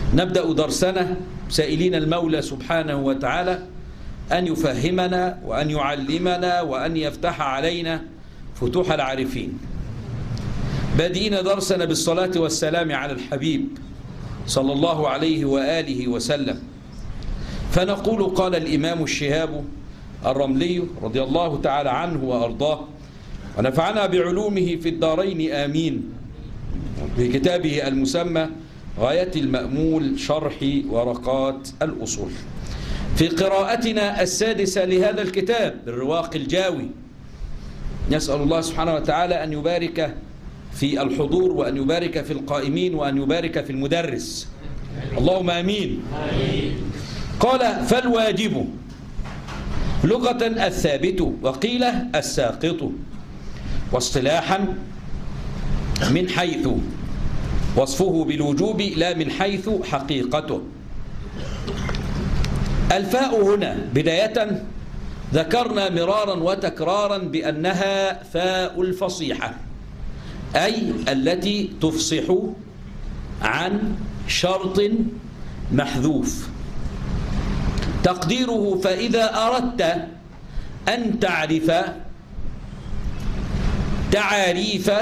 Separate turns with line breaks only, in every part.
نبدأ درسنا سائلين المولى سبحانه وتعالى أن يفهمنا وأن يعلمنا وأن يفتح علينا فتوح العارفين. بادئين درسنا بالصلاة والسلام على الحبيب صلى الله عليه وآله وسلم، فنقول قال الإمام الشهاب الرملي رضي الله تعالى عنه وأرضاه ونفعنا بعلومه في الدارين آمين، في كتابه المسمى غاية المأمول شرح ورقات الأصول، في قراءتنا السادسة لهذا الكتاب بالرواق الجاوي. نسأل الله سبحانه وتعالى أن يبارك في الحضور وأن يبارك في القائمين وأن يبارك في المدرس، اللهم آمين. قال فالواجب لغة الثابت وقيل الساقط، واصطلاحا من حيث وصفه بالوجوب لا من حيث حقيقته. الفاء هنا بداية ذكرنا مرارا وتكرارا بأنها فاء الفصيحة، أي التي تفصح عن شرط محذوف. تقديره فإذا أردت أن تعرف تعاريف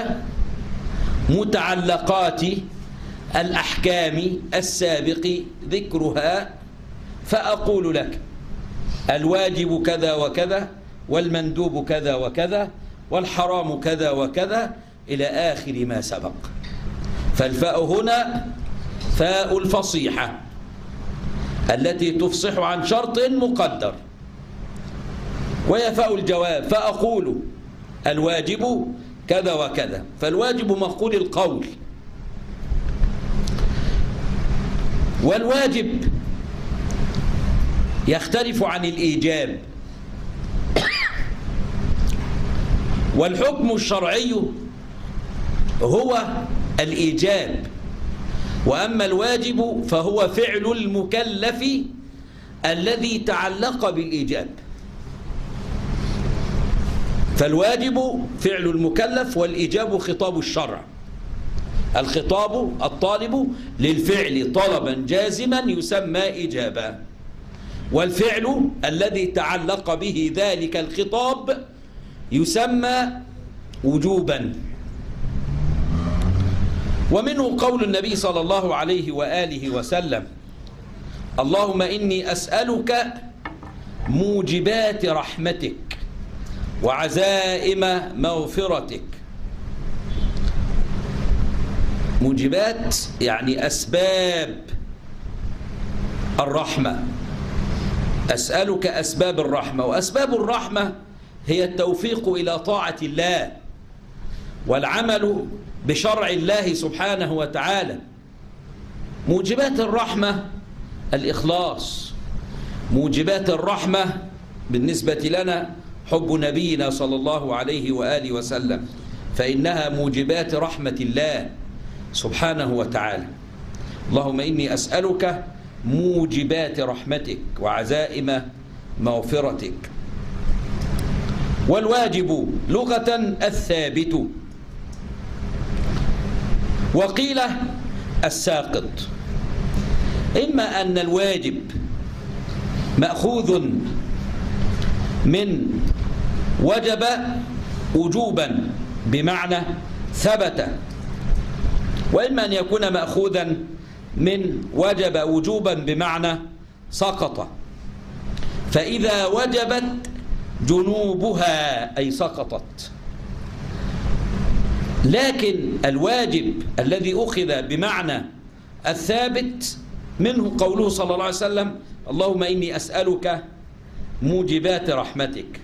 متعلقات الأحكام السابق ذكرها فأقول لك الواجب كذا وكذا، والمندوب كذا وكذا، والحرام كذا وكذا إلى آخر ما سبق. فالفاء هنا فاء الفصيحة التي تفصح عن شرط مقدر، وهي فاء الجواب، فأقول الواجب كذا وكذا. فالواجب مفعول القول، والواجب يختلف عن الإيجاب، والحكم الشرعي هو الإيجاب، وأما الواجب فهو فعل المكلف الذي تعلق بالإيجاب. فالواجب فعل المكلف، والإيجاب خطاب الشرع. الخطاب الطالب للفعل طلبا جازما يسمى إيجابا، والفعل الذي تعلق به ذلك الخطاب يسمى وجوبا. ومنه قول النبي صلى الله عليه وآله وسلم اللهم إني أسألك موجبات رحمتك وعزائم مغفرتك. موجبات يعني أسباب الرحمة، أسألك أسباب الرحمة، وأسباب الرحمة هي التوفيق إلى طاعة الله والعمل بشرع الله سبحانه وتعالى. موجبات الرحمة الإخلاص، موجبات الرحمة بالنسبة لنا حب نبينا صلى الله عليه وآله وسلم، فإنها موجبات رحمة الله سبحانه وتعالى. اللهم إني أسألك موجبات رحمتك وعزائم مغفرتك. والواجب لغة الثابت، وقيل الساقط. إما أن الواجب مأخوذ من وجب وجوبا بمعنى ثبت، وإما أن يكون مأخوذا من وجب وجوبا بمعنى سقط. فإذا وجبت جنوبها أي سقطت. لكن الواجب الذي أخذ بمعنى الثابت منه قوله صلى الله عليه وسلم اللهم إني أسألك موجبات رحمتك.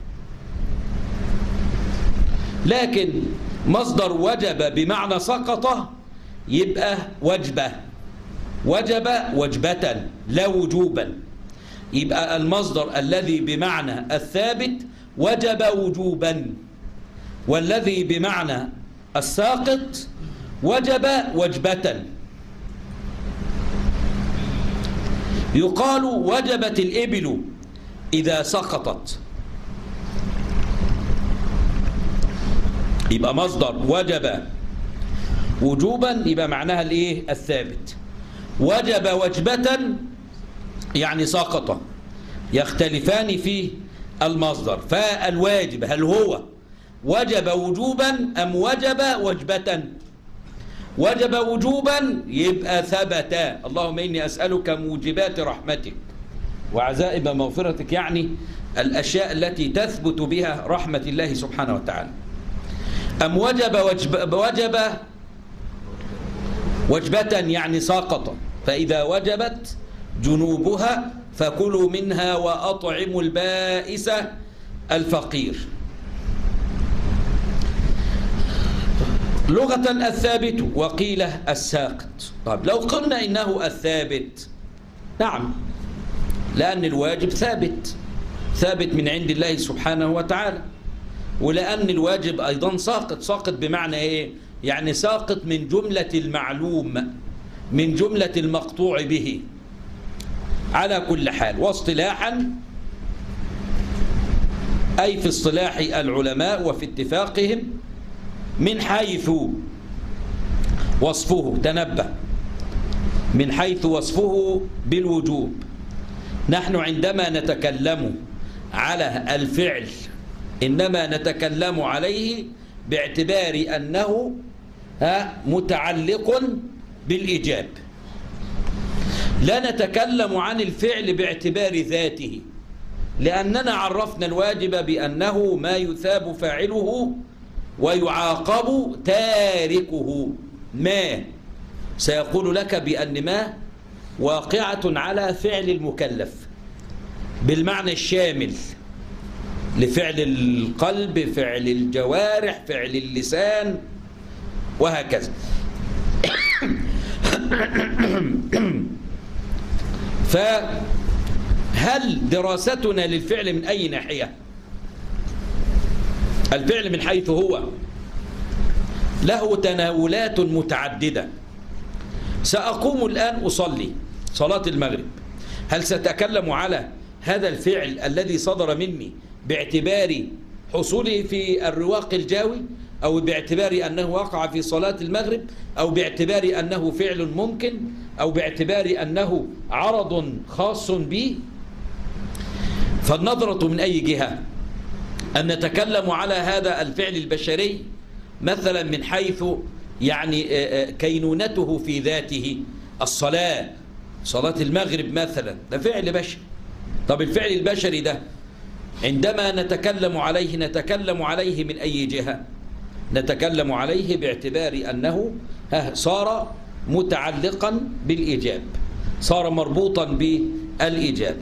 لكن مصدر وجب بمعنى سقط يبقى وجبة، وجب وجبة لا وجوبا. يبقى المصدر الذي بمعنى الثابت وجب وجوبا، والذي بمعنى الساقط وجب وجبة. يقال وجبت الإبل إذا سقطت، يبقى مصدر وجب وجوبا يبقى معناها الايه؟ الثابت. وجب وجبة يعني ساقطة، يختلفان في المصدر. فالواجب هل هو وجب وجوبا أم وجب وجبة؟ وجب وجوبا يبقى ثبت، اللهم إني أسألك موجبات رحمتك وعزائم مغفرتك، يعني الأشياء التي تثبت بها رحمة الله سبحانه وتعالى. أم وجب وجبة يعني ساقط، فإذا وجبت جنوبها فكلوا منها وأطعموا البائس الفقير. لغة الثابت وقيل الساقط. طب لو قلنا إنه الثابت، نعم، لأن الواجب ثابت من عند الله سبحانه وتعالى، ولأن الواجب أيضا ساقط بمعنى إيه؟ يعني ساقط من جملة المعلوم، من جملة المقطوع به على كل حال. واصطلاحا أي في اصطلاح العلماء وفي اتفاقهم من حيث وصفه، تنبه، من حيث وصفه بالوجوب. نحن عندما نتكلم على الفعل إنما نتكلم عليه باعتبار أنه متعلق بالإيجاب، لا نتكلم عن الفعل باعتبار ذاته، لأننا عرفنا الواجب بأنه ما يثاب فاعله ويعاقب تاركه. ما سيقول لك بأن ما واقعة على فعل المكلف بالمعنى الشامل لفعل القلب، فعل الجوارح، فعل اللسان، وهكذا. فهل دراستنا للفعل من أي ناحية؟ الفعل من حيث هو له تناولات متعددة. سأقوم الآن أصلي صلاة المغرب، هل سأتكلم على هذا الفعل الذي صدر مني باعتبار حصوله في الرواق الجاوي، أو باعتبار أنه وقع في صلاة المغرب، أو باعتبار أنه فعل ممكن، أو باعتبار أنه عرض خاص بي؟ فالنظرة من أي جهة؟ أن نتكلم على هذا الفعل البشري مثلا من حيث يعني كينونته في ذاته، الصلاة، صلاة المغرب مثلا، ده فعل بشري. طب الفعل البشري ده عندما نتكلم عليه من أي جهة؟ نتكلم عليه باعتبار أنه صار متعلقا بالإيجاب، صار مربوطا بالإيجاب.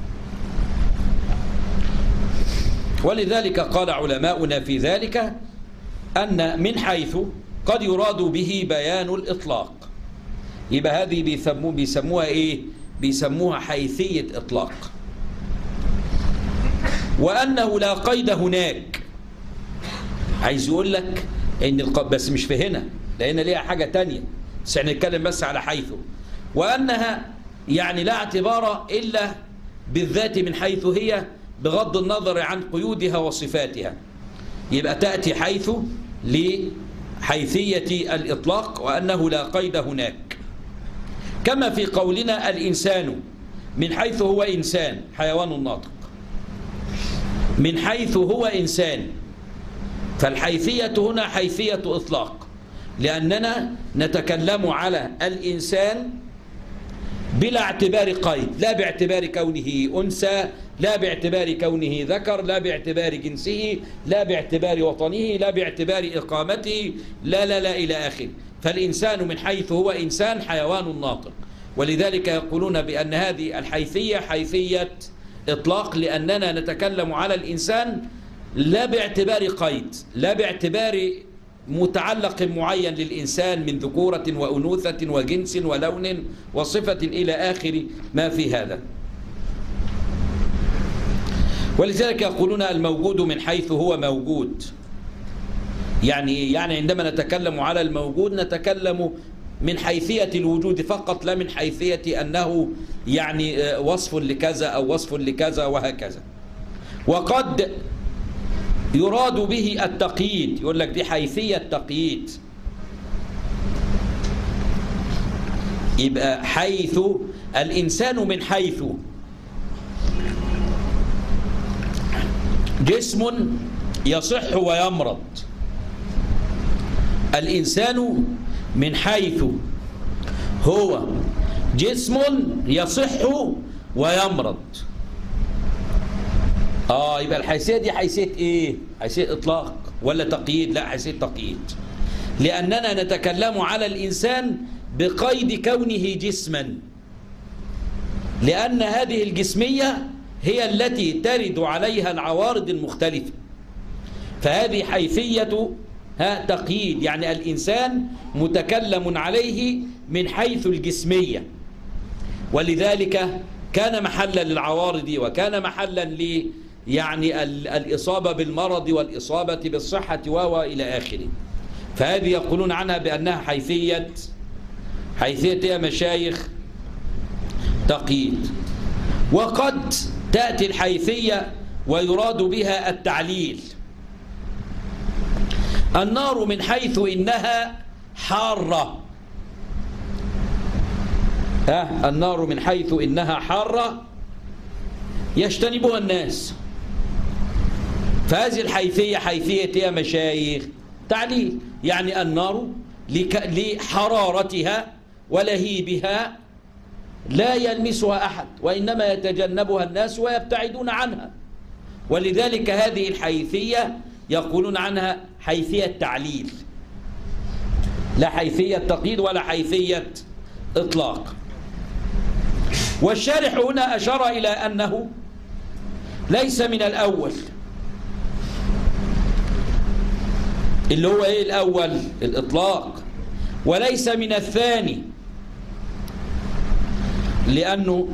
ولذلك قال علماؤنا في ذلك أن من حيث قد يراد به بيان الإطلاق، يبقى هذه بيسموها إيه؟ بيسموها حيثية إطلاق. وأنه لا قيد هناك، عايز يقول لك إن بس مش في هنا، لأن ليها حاجة تانية، بس احنا نتكلم بس على حيث. وأنها يعني لا اعتبار إلا بالذات من حيث هي، بغض النظر عن قيودها وصفاتها. يبقى تأتي حيث لحيثية الإطلاق، وأنه لا قيد هناك. كما في قولنا الإنسان من حيث هو إنسان، حيوان ناطق، من حيث هو إنسان، فالحيثية هنا حيثية إطلاق، لأننا نتكلم على الإنسان بلا اعتبار قيد، لا باعتبار كونه أنثى، لا باعتبار كونه ذكر، لا باعتبار جنسه، لا باعتبار وطنه، لا باعتبار إقامته، لا لا لا إلى آخره. فالإنسان من حيث هو إنسان حيوان ناطق. ولذلك يقولون بأن هذه الحيثية حيثية إطلاق، لأننا نتكلم على الإنسان لا باعتبار قيد، لا باعتبار متعلق معين للإنسان من ذكورة وأنوثة وجنس ولون وصفة إلى آخر ما في هذا. ولذلك يقولون الموجود من حيث هو موجود. يعني عندما نتكلم على الموجود نتكلم من حيثية الوجود فقط، لا من حيثية أنه يعني وصف لكذا أو وصف لكذا وهكذا. وقد يراد به التقييد، يقول لك دي حيثية تقييد. يبقى حيث الإنسان من حيث جسم يصح ويمرض. الإنسان من حيث هو جسم يصح ويمرض. يبقى الحيثية دي حيثية ايه؟ حيثية اطلاق ولا تقييد؟ لا، حيثية تقييد، لأننا نتكلم على الإنسان بقيد كونه جسما، لأن هذه الجسمية هي التي ترد عليها العوارض المختلفة، فهذه حيثية تقييد، يعني الإنسان متكلم عليه من حيث الجسمية، ولذلك كان محلا للعوارض وكان محلا ل يعني الإصابة بالمرض والإصابة بالصحة وإلى آخره. فهذه يقولون عنها بأنها حيثية يا مشايخ تقييد. وقد تأتي الحيثية ويراد بها التعليل. النار من حيث إنها حارة، النار من حيث إنها حارة يجتنبها الناس، فهذه الحيثية حيثية يا مشايخ تعليل، يعني النار لحرارتها ولهيبها لا يلمسها أحد، وإنما يتجنبها الناس ويبتعدون عنها، ولذلك هذه الحيثية يقولون عنها حيثية تعليل، لا حيثية تقييد ولا حيثية إطلاق. والشارح هنا أشار إلى أنه ليس من الأول، اللي هو إيه الأول؟ الإطلاق، وليس من الثاني، لأنه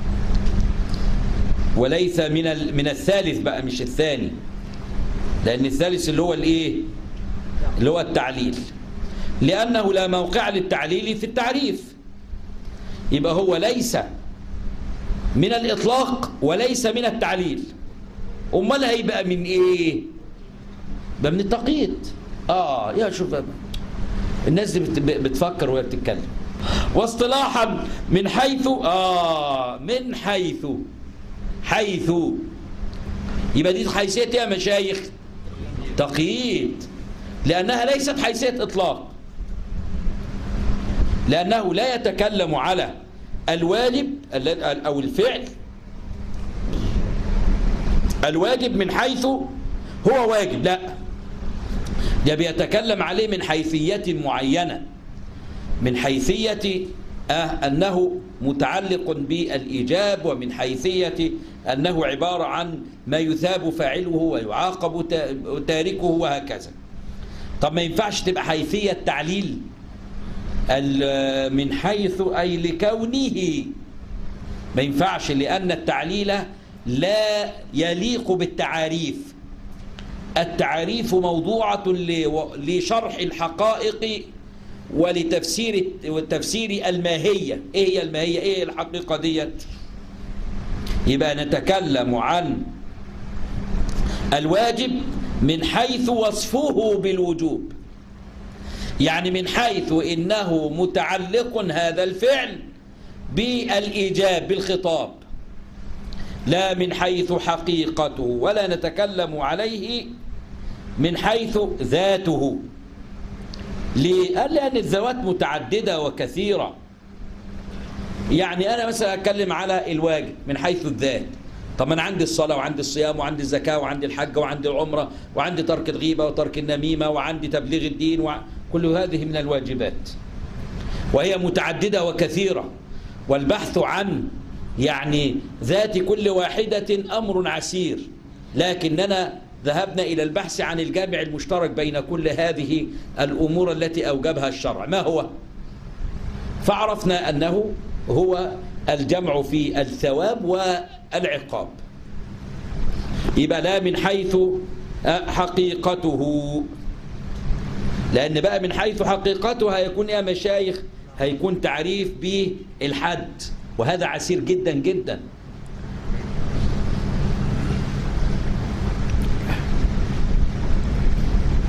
وليس من الثالث بقى، مش الثاني، لأن الثالث اللي هو الإيه؟ اللي هو التعليل، لأنه لا موقع للتعليل في التعريف. يبقى هو ليس من الإطلاق وليس من التعليل، أمال هيبقى من إيه؟ بقى من التقييد. يا شوف الناس دي بتفكر وهي بتتكلم. واصطلاحا من حيث من حيث يبقى دي حيثية يا مشايخ تقييد، لأنها ليست حيثية إطلاق، لأنه لا يتكلم على الواجب أو الفعل الواجب من حيث هو واجب، لا، ده بيتكلم عليه من حيثية معينة، من حيثية أنه متعلق بالإيجاب، ومن حيثية أنه عبارة عن ما يثاب فاعله ويعاقب تاركه وهكذا. طب ما ينفعش تبقى حيثية تعليل من حيث أي لكونه، ما ينفعش، لأن التعليل لا يليق بالتعاريف. التعاريف موضوعة لشرح الحقائق ولتفسير الماهية. ايه هي الماهية؟ ايه الحقيقة ديت؟ يبقى نتكلم عن الواجب من حيث وصفه بالوجوب، يعني من حيث إنه متعلق هذا الفعل بالإيجاب بالخطاب، لا من حيث حقيقته، ولا نتكلم عليه من حيث ذاته، لأن الذوات متعددة وكثيرة. يعني أنا مثلا أتكلم على الواجب من حيث الذات، طب أنا عندي الصلاة وعندي الصيام وعندي الزكاة وعندي الحج وعندي العمرة وعندي ترك الغيبة وترك النميمة وعندي تبليغ الدين، كل هذه من الواجبات، وهي متعددة وكثيرة، والبحث عن يعني ذات كل واحدة أمر عسير، لكننا ذهبنا إلى البحث عن الجامع المشترك بين كل هذه الأمور التي أوجبها الشرع. ما هو؟ فعرفنا أنه هو الجمع في الثواب والعقاب. يبقى لا من حيث حقيقته، لأن بقى من حيث حقيقته هيكون يا مشايخ هيكون تعريف بالحد، وهذا عسير جدا جدا.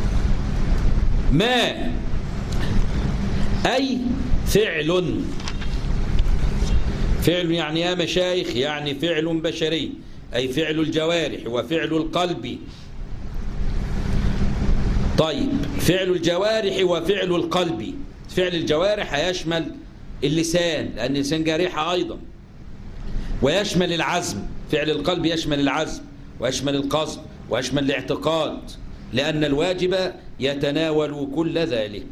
ما أي فعل فعل يعني يا مشايخ يعني فعل بشري، أي فعل الجوارح وفعل القلب. طيب فعل الجوارح وفعل القلب، فعل الجوارح يشمل اللسان لأن اللسان جارحة أيضا، ويشمل العزم، فعل القلب يشمل العزم ويشمل القصد ويشمل الاعتقاد، لأن الواجب يتناول كل ذلك.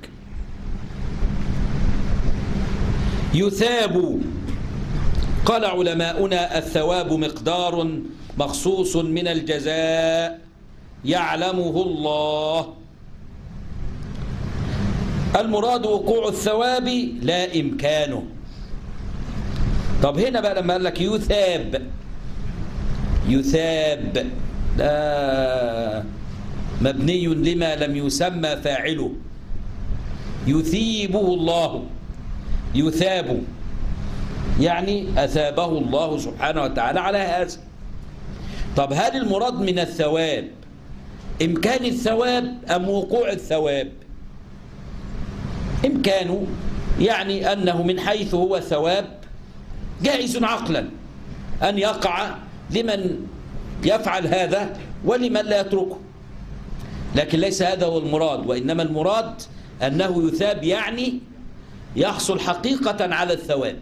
يثاب، قال علماؤنا الثواب مقدار مخصوص من الجزاء يعلمه الله. المراد وقوع الثواب لا إمكانه. طب هنا بقى لما قال لك يثاب، يثاب لا مبني لما لم يسمى فاعله، يثيبه الله، يثاب يعني أثابه الله سبحانه وتعالى على هذا. طب هل المراد من الثواب إمكان الثواب أم وقوع الثواب؟ إمكانه يعني أنه من حيث هو ثواب جائز عقلا أن يقع لمن يفعل هذا ولمن لا يتركه، لكن ليس هذا هو المراد، وإنما المراد أنه يثاب يعني يحصل حقيقة على الثواب،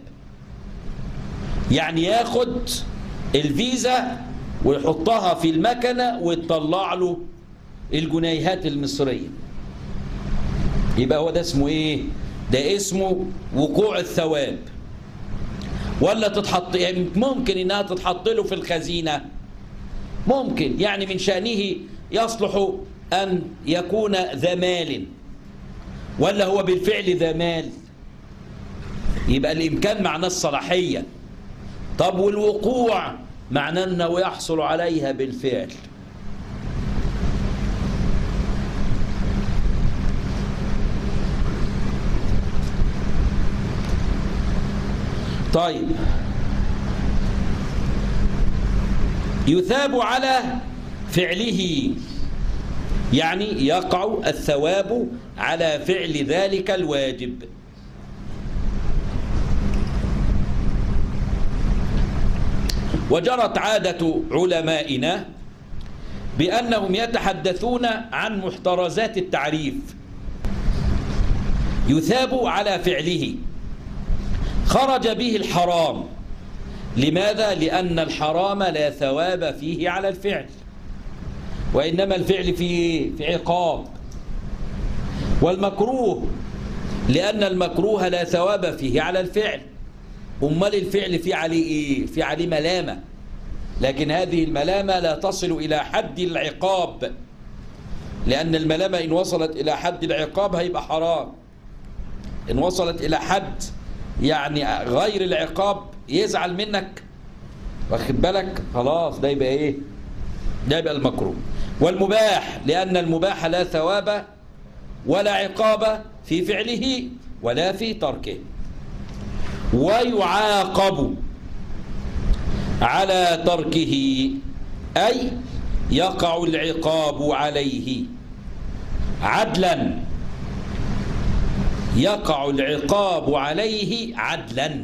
يعني ياخد الفيزا ويحطها في المكنة ويطلع له الجنيهات المصرية، يبقى هو ده اسمه ايه؟ ده اسمه وقوع الثواب. ولا تتحط يعني ممكن انها تتحط له في الخزينة، ممكن يعني من شأنه يصلح أن يكون ذا مال، ولا هو بالفعل ذا مال، يبقى الإمكان معناه الصلاحية. طب والوقوع معناه أنه يحصل عليها بالفعل. طيب يثاب على فعله، يعني يقع الثواب على فعل ذلك الواجب. وجرت عادة علمائنا بأنهم يتحدثون عن محترزات التعريف. يثاب على فعله، خرج به الحرام. لماذا؟ لأن الحرام لا ثواب فيه على الفعل، وإنما الفعل في عقاب. والمكروه لأن المكروه لا ثواب فيه على الفعل، أمال الفعل في عليه إيه؟ في عليه ملامة، لكن هذه الملامة لا تصل إلى حد العقاب، لأن الملامة إن وصلت إلى حد العقاب هيبقى حرام، إن وصلت إلى حد يعني غير العقاب يزعل منك، واخد بالك؟ خلاص ده يبقى إيه؟ ده يبقى المكروه. والمباح لأن المباح لا ثواب ولا عقاب في فعله ولا في تركه. ويعاقب على تركه، أي يقع العقاب عليه عدلا، يقع العقاب عليه عدلا.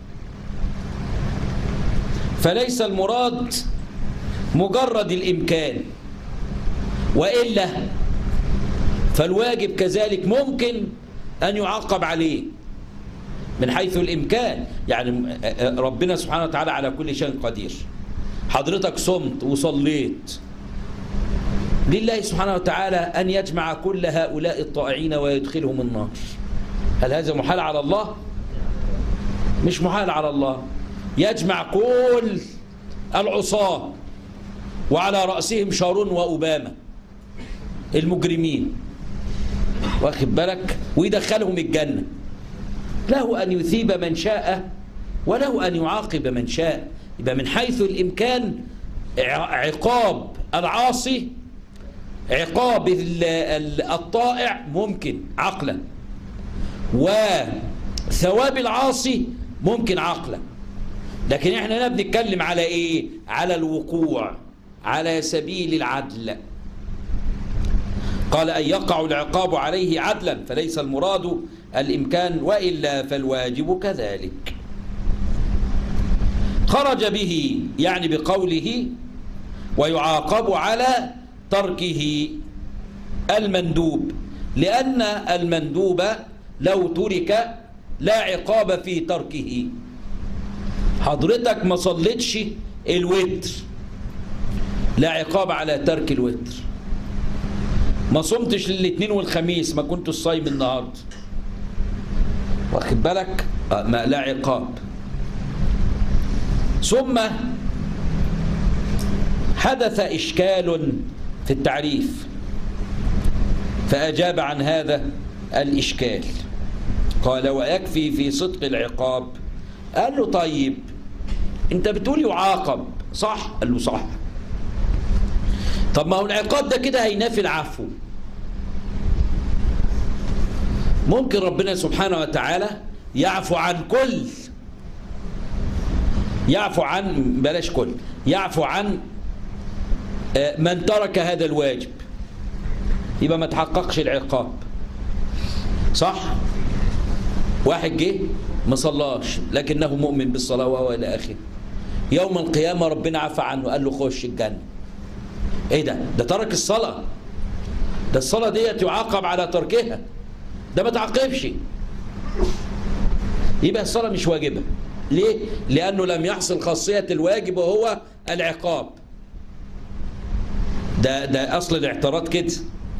فليس المراد مجرد الإمكان، وإلا فالواجب كذلك ممكن أن يعاقب عليه من حيث الإمكان. يعني ربنا سبحانه وتعالى على كل شيء قدير. حضرتك صمت وصليت لله سبحانه وتعالى أن يجمع كل هؤلاء الطائعين ويدخلهم النار، هل هذا محال على الله؟ مش محال على الله. يجمع كل العصاة وعلى رأسهم شارون وأوباما المجرمين، واخد بالك، ويدخلهم الجنة. له أن يثيب من شاء وله أن يعاقب من شاء. يبقى من حيث الإمكان عقاب العاصي، عقاب الطائع ممكن عقلا، وثواب العاصي ممكن عقلا. لكن احنا بنتكلم على ايه؟ على الوقوع على سبيل العدل. قال أن يقع العقاب عليه عدلا، فليس المراد الإمكان، وإلا فالواجب كذلك. خرج به يعني بقوله ويعاقب على تركه المندوب، لأن المندوب لو ترك لا عقاب في تركه. حضرتك ما صليتش الوتر، لا عقاب على ترك الوتر. ما صمتش الاثنين والخميس، ما كنتش صايم النهارده، واخد بالك؟ ما لا عقاب. ثم حدث إشكال في التعريف، فأجاب عن هذا الإشكال، قال ويكفي في صدق العقاب. قال له طيب انت بتقول يعاقب صح؟ قال له صح. طب ما هو العقاب ده كده هينافي العفو. ممكن ربنا سبحانه وتعالى يعفو عن كل، يعفو عن بلاش كل، يعفو عن من ترك هذا الواجب، يبقى ما تحققش العقاب، صح؟ واحد جه ما صلاش لكنه مؤمن بالصلاة والى اخره، يوم القيامة ربنا عفى عنه قال له خش الجنة. ايه ده؟ ده ترك الصلاة، ده الصلاة ديت يعاقب على تركها، ده ما تعاقبش، يبقى الصلاة مش واجبة. ليه؟ لأنه لم يحصل خاصية الواجب وهو العقاب. ده أصل الاعتراض كده.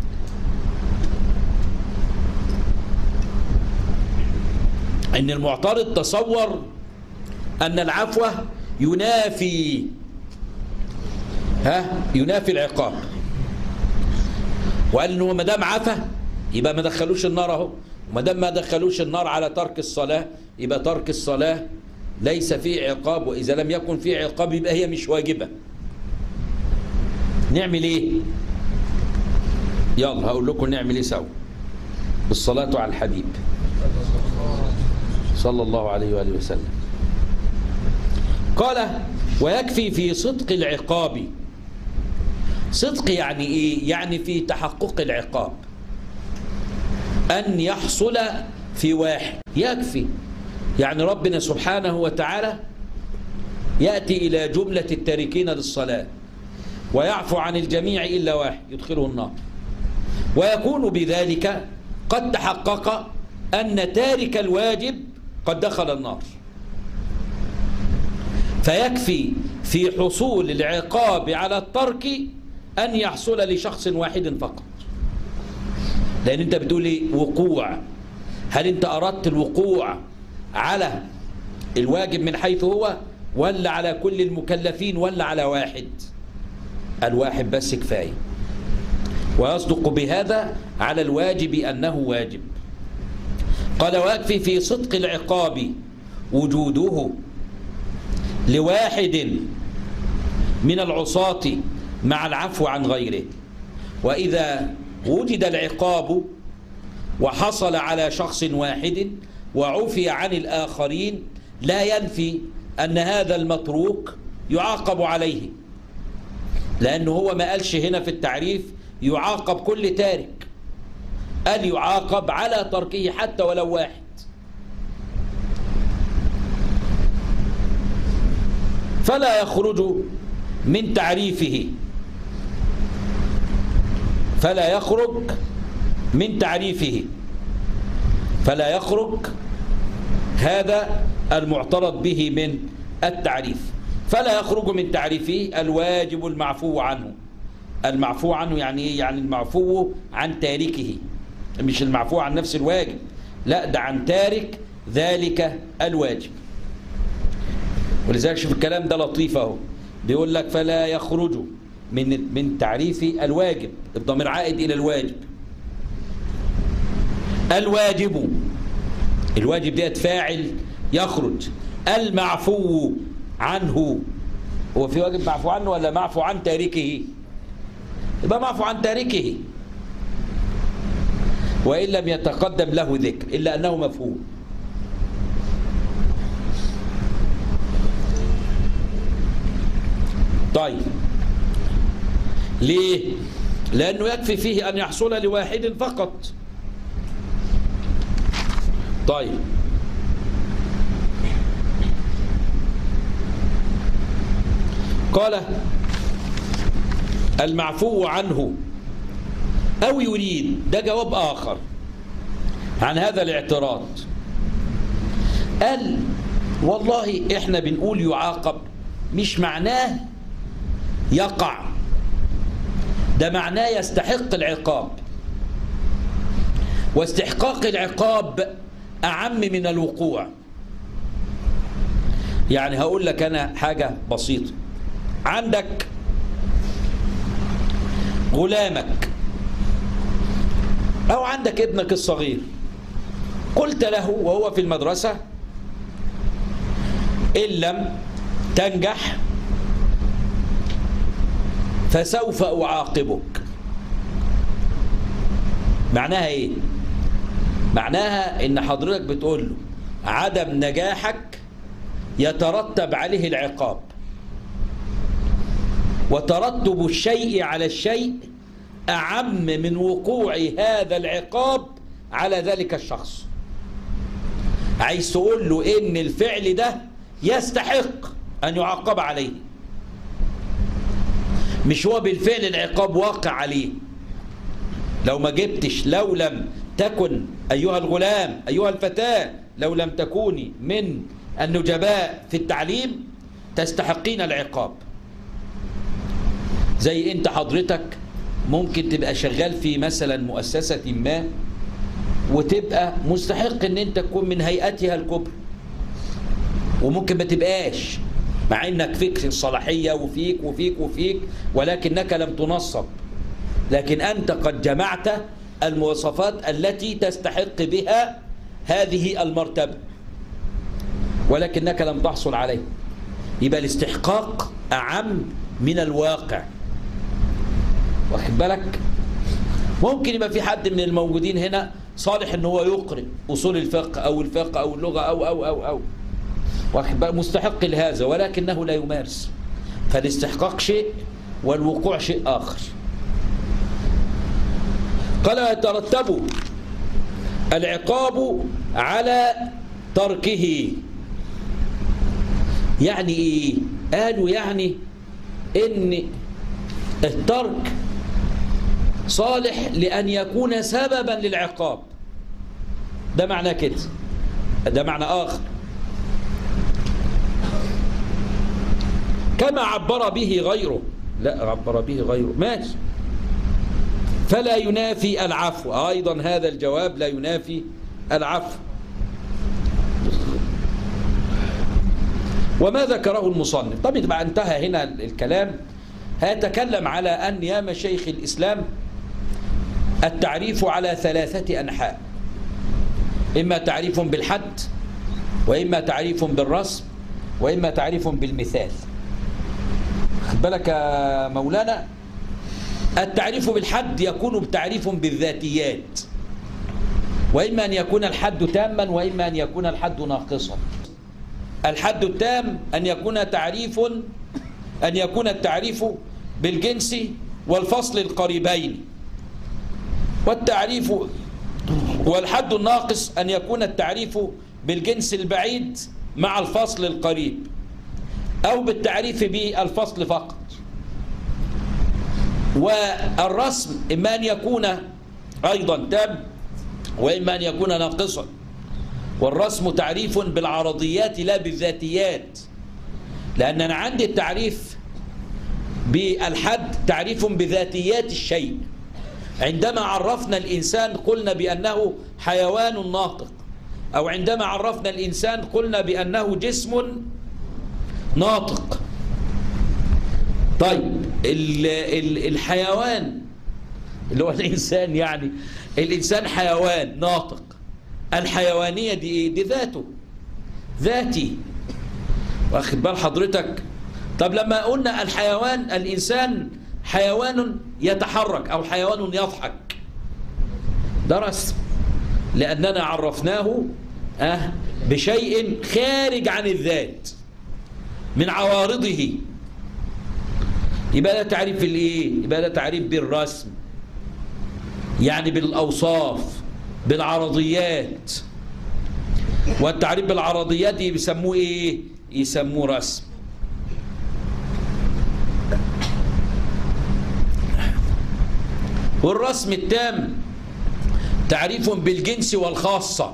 إن المعترض تصور أن العفو ينافي ينافي العقاب، وقال إنه ما دام عفى يبقى ما دخلوش النار أهو، وما دام ما دخلوش النار على ترك الصلاة يبقى ترك الصلاة ليس فيه عقاب، وإذا لم يكن فيه عقاب يبقى هي مش واجبة. نعمل إيه؟ يلا هقول لكم نعمل إيه سوا. بالصلاة على الحبيب صلى الله عليه وآله وسلم. قال ويكفي في صدق العقاب. صدق يعني إيه؟ يعني في تحقق العقاب أن يحصل في واحد، يكفي. يعني ربنا سبحانه وتعالى يأتي إلى جملة التاركين للصلاة ويعفو عن الجميع إلا واحد يدخله النار، ويكون بذلك قد تحقق أن تارك الواجب قد دخل النار، فيكفي في حصول العقاب على الترك أن يحصل لشخص واحد فقط. لأن أنت بتقول لي وقوع، هل أنت أردت الوقوع على الواجب من حيث هو، ولا على كل المكلفين، ولا على واحد؟ الواحد بس كفاية، ويصدق بهذا على الواجب أنه واجب. قال ويكفي في صدق العقاب وجوده لواحد من العصاة مع العفو عن غيره. وإذا وجد العقاب وحصل على شخص واحد وعفي عن الآخرين لا ينفي أن هذا المتروك يعاقب عليه، لأنه هو ما قالش هنا في التعريف يعاقب كل تارك، قال يعاقب على تركه حتى ولو واحد. فلا يخرج من تعريفه، فلا يخرج من تعريفه، فلا يخرج هذا المعترض به من التعريف، فلا يخرج من تعريفه الواجب المعفو عنه. المعفو عنه يعني ايه؟ يعني المعفو عن تاركه، مش المعفو عن نفس الواجب، لا ده عن تارك ذلك الواجب. ولذلك شوف الكلام ده لطيف اهو، بيقول لك فلا يخرج من تعريف الواجب، الضمير عائد الى الواجب. الواجب، الواجب ديت فاعل يخرج. المعفو عنه، هو في واجب معفو عنه ولا معفو عن تاركه؟ يبقى معفو عن تاركه، وإن لم يتقدم له ذكر إلا أنه مفهوم. طيب ليه؟ لأنه يكفي فيه أن يحصل لواحد فقط. طيب قال المعفو عنه أو يريد، ده جواب آخر عن هذا الاعتراض. قال والله احنا بنقول يعاقب، مش معناه يقع، ده معناه يستحق العقاب، واستحقاق العقاب أعم من الوقوع. يعني هقول لك أنا حاجة بسيطة، عندك غلامك أو عندك ابنك الصغير، قلت له وهو في المدرسة إن لم تنجح فسوف أعاقبك. معناها إيه؟ معناها إن حضرتك بتقول له عدم نجاحك يترتب عليه العقاب، وترتب الشيء على الشيء أعم من وقوع هذا العقاب على ذلك الشخص. عايز تقول له إن الفعل ده يستحق أن يعاقب عليه، مش هو بالفعل العقاب واقع عليه. لو ما جبتش، لو لم تكن أيها الغلام أيها الفتاة، لو لم تكوني من النجباء في التعليم تستحقين العقاب. زي انت حضرتك ممكن تبقى شغال في مثلا مؤسسة ما وتبقى مستحق ان انت تكون من هيئتها الكبرى، وممكن ما تبقاش مع انك فيك الصلاحية وفيك وفيك وفيك، ولكنك لم تنصب، لكن انت قد جمعت المواصفات التي تستحق بها هذه المرتبة ولكنك لم تحصل عليه. يبقى الاستحقاق أعم من الواقع، واخد بالك؟ ممكن يبقى في حد من الموجودين هنا صالح ان هو يقرئ اصول الفقه او الفقه او اللغه او واخد بالك، مستحق لهذا ولكنه لا يمارس، فالاستحقاق شيء والوقوع شيء آخر. قال يترتب العقاب على تركه. يعني ايه؟ قالوا يعني ان الترك صالح لأن يكون سببا للعقاب، ده معنى كده، ده معنى آخر. كما عبر به غيره، لا عبر به غيره ماشي، فلا ينافي العفو. أيضا هذا الجواب لا ينافي العفو. وما ذكره المصنف، طب يبقى انتهى هنا الكلام. هيتكلم على أن يا مشايخ الإسلام التعريف على 3 أنحاء، إما تعريف بالحد، وإما تعريف بالرسم، وإما تعريف بالمثال. خد بالك يا مولانا، التعريف بالحد يكون تعريف بالذاتيات، وإما أن يكون الحد تاما وإما أن يكون الحد ناقصا. الحد التام أن يكون التعريف بالجنس والفصل القريبين، والحد الناقص أن يكون التعريف بالجنس البعيد مع الفصل القريب، أو بالتعريف بالفصل فقط. والرسم إما أن يكون أيضا تام وإما أن يكون ناقصا. والرسم تعريف بالعرضيات لا بالذاتيات، لأن أنا عندي التعريف بالحد تعريف بذاتيات الشيء. عندما عرفنا الإنسان قلنا بأنه حيوان ناطق، أو عندما عرفنا الإنسان قلنا بأنه جسم ناطق. طيب الحيوان اللي هو الإنسان، يعني الإنسان حيوان ناطق، الحيوانية دي إيه؟ دي ذاته، ذاتي، واخد بال حضرتك؟ طب لما قلنا الحيوان، الإنسان حيوان يتحرك أو حيوان يضحك، ده رسم، لأننا عرفناه بشيء خارج عن الذات من عوارضه. يبقى ده تعريف الايه؟ يبقى ده تعريف بالرسم، يعني بالأوصاف، بالعرضيات. والتعريف بالعرضيات بيسموه ايه؟ يسموه رسم. والرسم التام تعريف بالجنس والخاصة،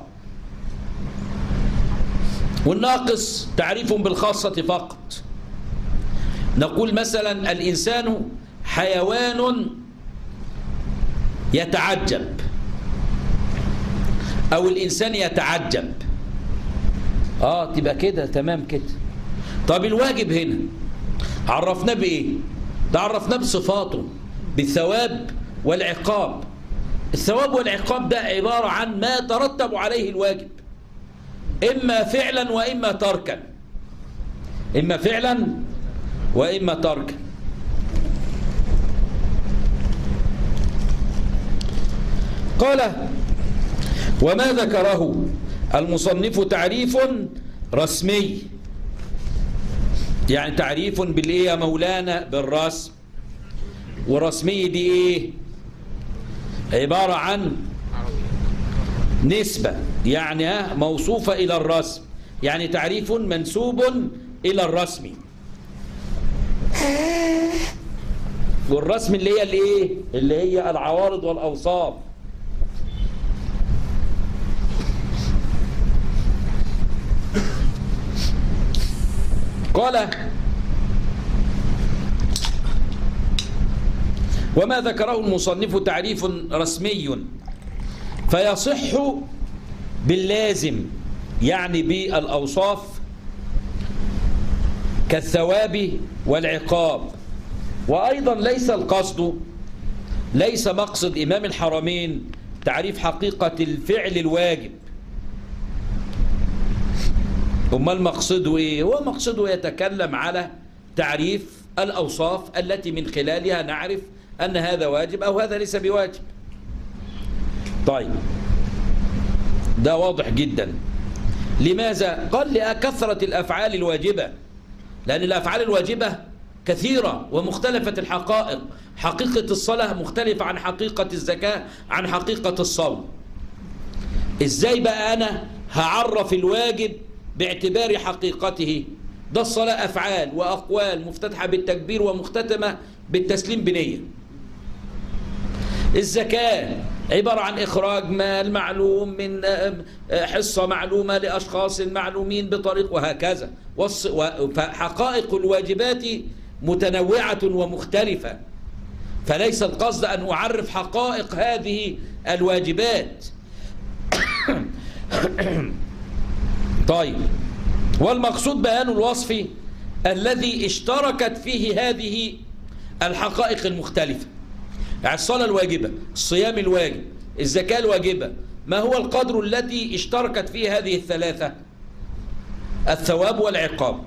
والناقص تعريف بالخاصة فقط. نقول مثلا الإنسان حيوان يتعجب، أو الإنسان يتعجب، تبقى كده تمام كده. طب الواجب هنا عرفناه بإيه؟ تعرفناه بصفاته، بالثواب والعقاب. الثواب والعقاب ده عبارة عن ما يترتب عليه الواجب، إما فعلا وإما تركا، إما فعلا وإما تركا. قال: وما ذكره المصنف تعريف رسمي، يعني تعريف بالإيه يا مولانا؟ بالرسم. ورسمي دي إيه؟ عبارة عن نسبة، يعني موصوفة إلى الرسم، يعني تعريف منسوب إلى الرسم. والرسم اللي هي الإيه؟ اللي هي العوارض والأوصاف. قال: وما ذكره المصنف تعريف رسمي فيصح باللازم، يعني بالأوصاف كالثواب والعقاب. وأيضا ليس مقصد إمام الحرمين تعريف حقيقة الفعل الواجب. أمال مقصده إيه؟ هو مقصده يتكلم على تعريف الأوصاف التي من خلالها نعرف أن هذا واجب أو هذا ليس بواجب. طيب، ده واضح جدا. لماذا؟ قال: لكثرة الأفعال الواجبة، لأن الأفعال الواجبة كثيرة ومختلفة الحقائق. حقيقة الصلاة مختلفة عن حقيقة الزكاة عن حقيقة الصوم. إزاي بقى أنا هعرف الواجب باعتبار حقيقته؟ ده الصلاة أفعال وأقوال مفتتحة بالتكبير ومختتمة بالتسليم بنية. الزكاة عبارة عن إخراج مال معلوم من حصة معلومة لأشخاص معلومين بطريق، وهكذا. فحقائق الواجبات متنوعة ومختلفة، فليس القصد أن أعرف حقائق هذه الواجبات. طيب، والمقصود بيان الوصف الذي اشتركت فيه هذه الحقائق المختلفة. يعني الصلاة الواجبة، الصيام الواجب، الزكاة الواجبة، ما هو القدر التي اشتركت فيه هذه الثلاثة؟ الثواب والعقاب.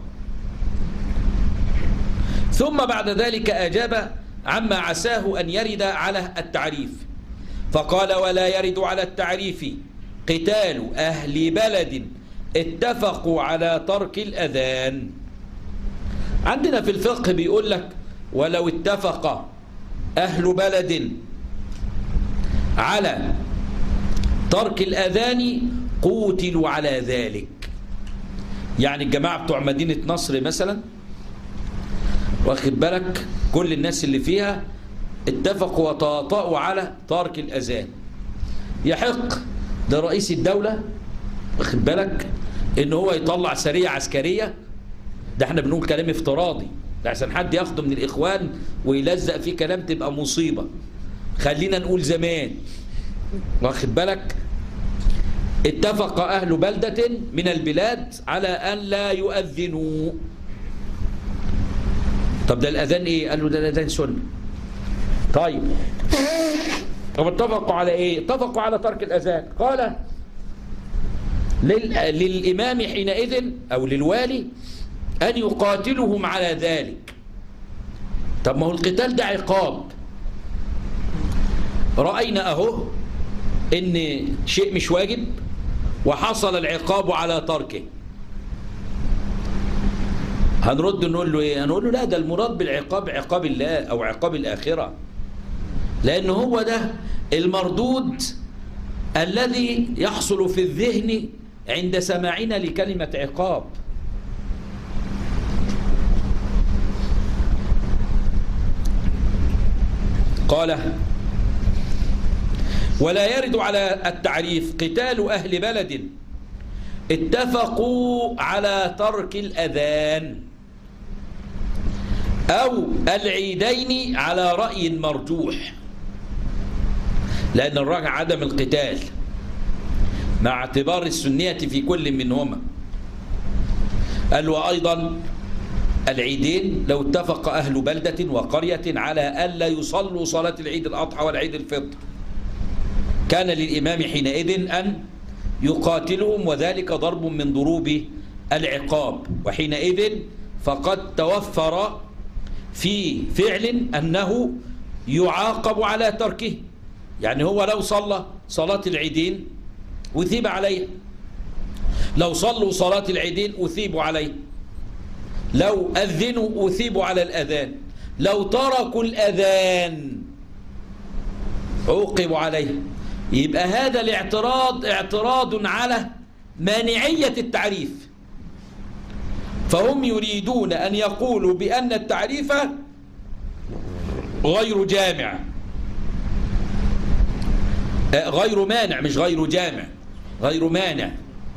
ثم بعد ذلك أجاب عما عساه أن يرد على التعريف، فقال: ولا يرد على التعريف قتال أهل بلد اتفقوا على ترك الأذان. عندنا في الفقه بيقول لك: ولو اتفق أهل بلد على ترك الأذان قوتلوا على ذلك. يعني الجماعة بتوع مدينة نصر مثلا، واخد بالك، كل الناس اللي فيها اتفقوا وتواطؤوا على ترك الأذان. يحق ده رئيس الدولة، واخد بالك، إن هو يطلع سرية عسكرية. ده احنا بنقول كلام افتراضي، ده عشان حد ياخده من الإخوان ويلزق فيه كلام تبقى مصيبة. خلينا نقول زمان، واخد بالك، اتفق أهل بلدة من البلاد على أن لا يؤذنوا. طب ده الأذان إيه؟ قالوا ده الأذان سنة. طيب، طب اتفقوا على إيه؟ اتفقوا على ترك الأذان. قال: للإمام حينئذ أو للوالي أن يقاتلهم على ذلك. طب ما هو القتال ده عقاب. رأينا أهو إن شيء مش واجب وحصل العقاب على تركه. هنرد نقول له إيه؟ هنقول له: لا، ده المراد بالعقاب عقاب الله أو عقاب الآخرة، لأن هو ده المردود الذي يحصل في الذهن عند سماعنا لكلمة عقاب. قال: ولا يرد على التعريف قتال أهل بلد اتفقوا على ترك الأذان أو العيدين على رأي مرجوح، لأن الراجح عدم القتال مع اعتبار السنية في كل منهما. قال وأيضا العيدين لو اتفق أهل بلدة وقرية على ألا يصلوا صلاة العيد الأضحى والعيد الفطر كان للإمام حينئذ أن يقاتلهم، وذلك ضرب من ضروب العقاب، وحينئذ فقد توفر في فعل أنه يعاقب على تركه. يعني هو لو صلى صلاة العيدين أثيب عليه، لو صلوا صلاة العيدين أثيبوا عليه، لو أذنوا أثيبوا على الأذان، لو تركوا الأذان عوقبوا عليه. يبقى هذا الاعتراض اعتراض على مانعية التعريف، فهم يريدون أن يقولوا بأن التعريف غير جامع، غير مانع، مش غير جامع، غير مانع.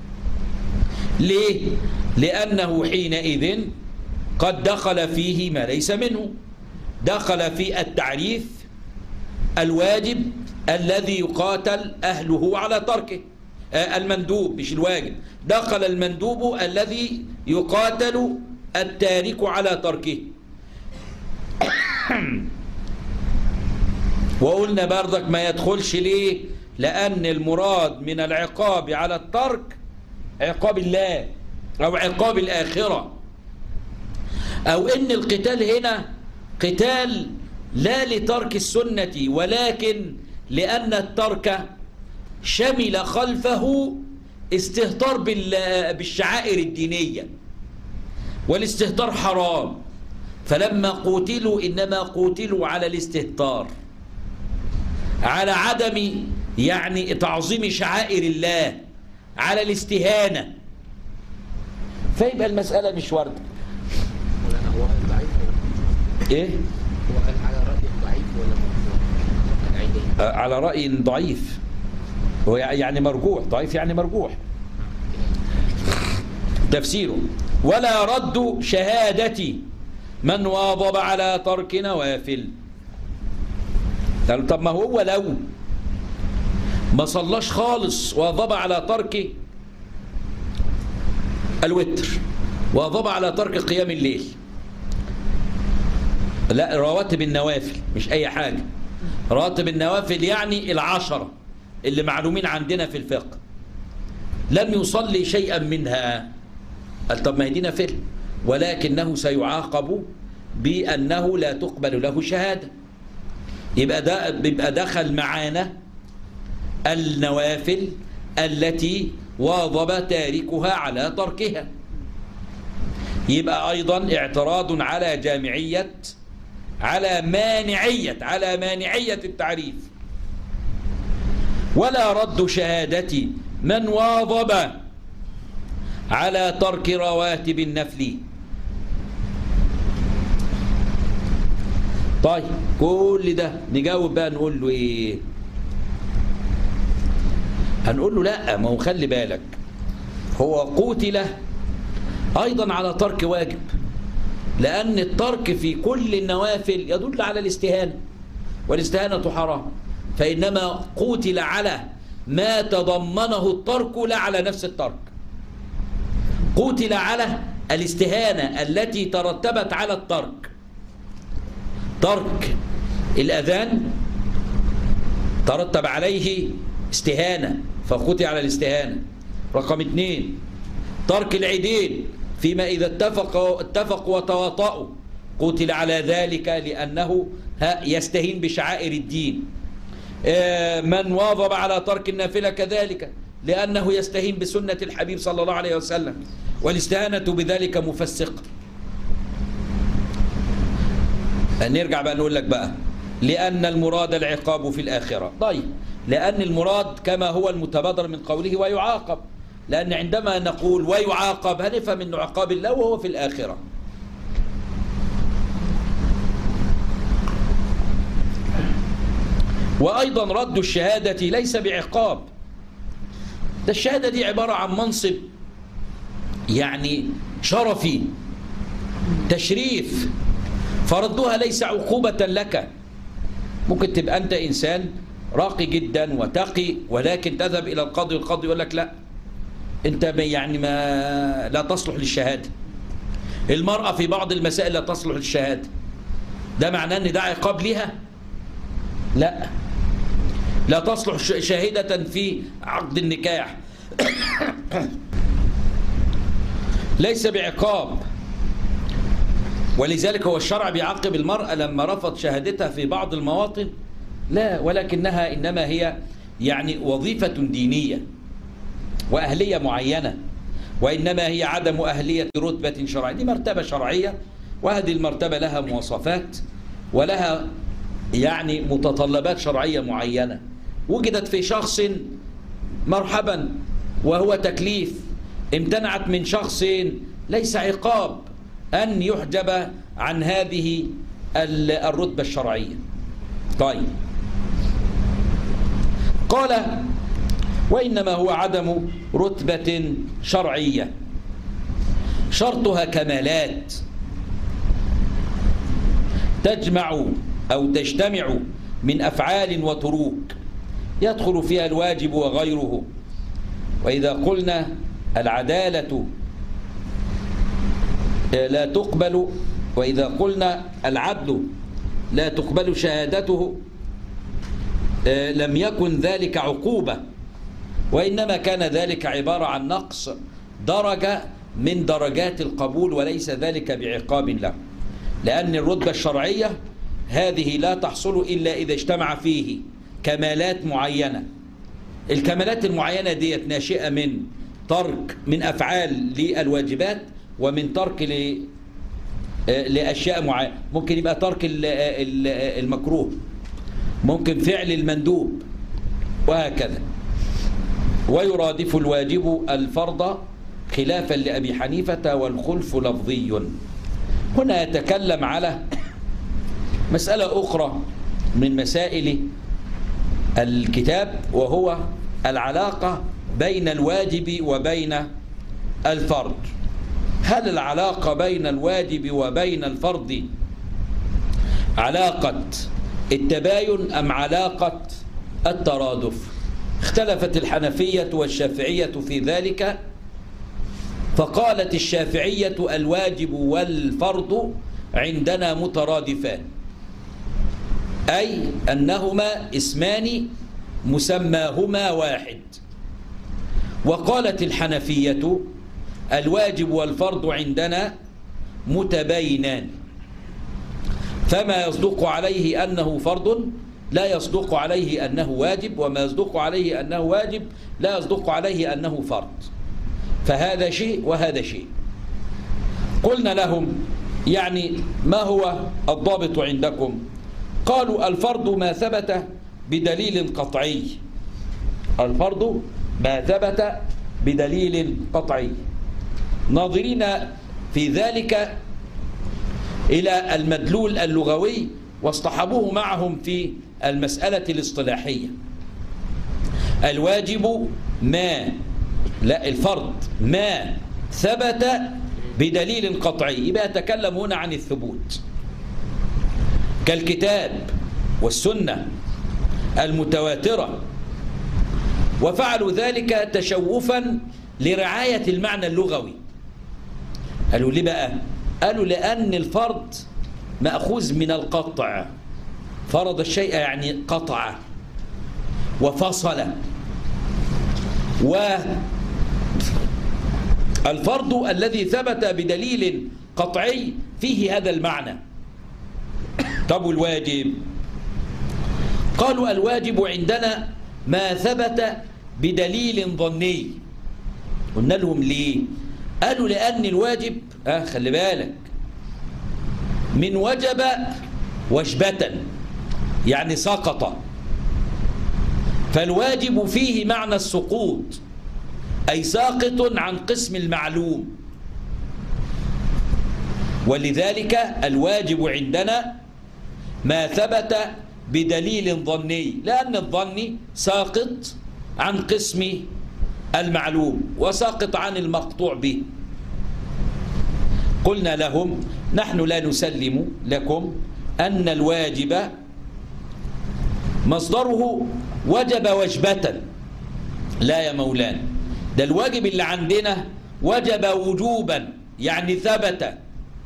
ليه؟ لأنه حينئذ قد دخل فيه ما ليس منه، دخل في التعريف الواجب الذي يقاتل أهله على تركه، المندوب مش الواجب، دخل المندوب الذي يقاتل التارك على تركه. وقلنا برضك ما يدخلش ليه؟ لأن المراد من العقاب على الترك عقاب الله أو عقاب الآخرة، أو إن القتال هنا قتال لا لترك السنة ولكن لأن الترك شمل خلفه استهتار بالشعائر الدينية، والاستهتار حرام، فلما قتلوا إنما قتلوا على الاستهتار، على عدم يعني تعظيم شعائر الله، على الاستهانة، فيبقى المسألة مش وردة.
هو ضعيف
ايه؟
هو قال على رأي ضعيف ولا مرجوح؟
على رأي ضعيف، هو يعني مرجوح، ضعيف يعني مرجوح. تفسيره ولا رد شهادة من واظب على ترك نوافل. طب ما هو لو ما صلاش خالص واظب على ترك الوتر، واظب على ترك قيام الليل، لا رواتب النوافل مش أي حاجة، رواتب النوافل يعني العشرة اللي معلومين عندنا في الفقه، لم يصلي شيئا منها، قال طب ما هي دي نافلة، ولكنه سيعاقب بأنه لا تقبل له شهادة. يبقى دخل معانا النوافل التي واظب تاركها على تركها. يبقى أيضا اعتراض على جامعية، على مانعية التعريف. ولا رد شهادة من واظب على ترك رواتب النفل. طيب كل ده نجاوب بقى نقول له ايه؟ هنقول له لا، ما هو خلي بالك هو قتل أيضا على ترك واجب، لأن الترك في كل النوافل يدل على الاستهانة، والاستهانة حرام، فإنما قتل على ما تضمنه الترك لا على نفس الترك. قتل على الاستهانة التي ترتبت على الترك، ترك الأذان ترتب عليه استهانة فقتل على الاستهانة. رقم 2 ترك العيدين فيما إذا اتفقوا وتواطؤوا قتل على ذلك لأنه يستهين بشعائر الدين. من واظب على ترك النافلة كذلك لأنه يستهين بسنة الحبيب صلى الله عليه وسلم، والاستهانة بذلك مفسقة. نرجع بقى نقول لك بقى لأن المراد العقاب في الآخرة. طيب لأن المراد كما هو المتبادر من قوله ويعاقب، لأن عندما نقول ويعاقب هنفهم أنه عقاب الله وهو في الآخرة. وأيضا رد الشهادة ليس بعقاب، ده الشهادة دي عبارة عن منصب يعني شرفي تشريف، فردها ليس عقوبة لك. ممكن تبقى أنت إنسان راقي جدا وتقي، ولكن تذهب إلى القاضي والقاضي يقول لك لا، أنت يعني ما لا تصلح للشهادة. المرأة في بعض المسائل لا تصلح للشهادة، ده معناه أن ده عقاب لها؟ لا، لا تصلح شاهدة في عقد النكاح ليس بعقاب. ولذلك هو الشرع بيعاقب المرأة لما رفض شهادتها في بعض المواطن؟ لا، ولكنها إنما هي يعني وظيفة دينية وأهلية معينة، وإنما هي عدم أهلية رتبة شرعية. دي مرتبة شرعية، وهذه المرتبة لها مواصفات ولها يعني متطلبات شرعية معينة، وجدت في شخص مرحبا وهو تكليف، امتنعت من شخص ليس عقاب أن يحجب عن هذه الرتبة الشرعية. طيب، قال وإنما هو عدم رتبة شرعية شرطها كمالات تجمع أو تجتمع من أفعال وتروك يدخل فيها الواجب وغيره. وإذا قلنا العدالة لا تقبل، وإذا قلنا العدل لا تقبل شهادته، لم يكن ذلك عقوبة، وإنما كان ذلك عبارة عن نقص درجة من درجات القبول، وليس ذلك بعقاب له، لأن الرتبة الشرعية هذه لا تحصل إلا إذا اجتمع فيه كمالات معينة. الكمالات المعينة ديت ناشئة من ترك من أفعال للواجبات، ومن ترك لأشياء معينة. ممكن يبقى ترك المكروه، ممكن فعل المندوب، وهكذا. ويرادف الواجب الفرض خلافا لأبي حنيفة والخلف لفظي. هنا يتكلم على مسألة أخرى من مسائل الكتاب، وهو العلاقة بين الواجب وبين الفرض. هل العلاقة بين الواجب وبين الفرض علاقة التباين أم علاقة الترادف؟ اختلفت الحنفية والشافعية في ذلك، فقالت الشافعية الواجب والفرض عندنا مترادفان، أي أنهما اسمان مسماهما واحد. وقالت الحنفية الواجب والفرض عندنا متباينان، فما يصدق عليه أنه فرض لا يصدق عليه أنه واجب، وما يصدق عليه أنه واجب لا يصدق عليه أنه فرض، فهذا شيء وهذا شيء. قلنا لهم يعني ما هو الضابط عندكم؟ قالوا الفرض ما ثبت بدليل قطعي، الفرض ما ثبت بدليل قطعي، ناظرين في ذلك إلى المدلول اللغوي، واصطحبوه معهم في المسألة الاصطلاحية. الواجب ما، لا، الفرض ما ثبت بدليل قطعي، يبقى يتكلم هنا عن الثبوت كالكتاب والسنة المتواترة، وفعلوا ذلك تشوفا لرعاية المعنى اللغوي. قالوا ليه بقى؟ قالوا لأن الفرض مأخوذ من القطع، فرض الشيء يعني قطع وفصل، والفرض الذي ثبت بدليل قطعي فيه هذا المعنى. طب الواجب؟ قالوا الواجب عندنا ما ثبت بدليل ظني. قلنا لهم ليه؟ قالوا لأن الواجب خلي بالك من وجب وجبة، يعني سقط، فالواجب فيه معنى السقوط، أي ساقط عن قسم المعلوم. ولذلك الواجب عندنا ما ثبت بدليل ظني، لأن الظني ساقط عن قسم المعلوم وساقط عن المقطوع به. قلنا لهم نحن لا نسلم لكم أن الواجب مصدره وجب وجبة. لا يا مولانا، ده الواجب اللي عندنا وجب وجوبا، يعني ثبت.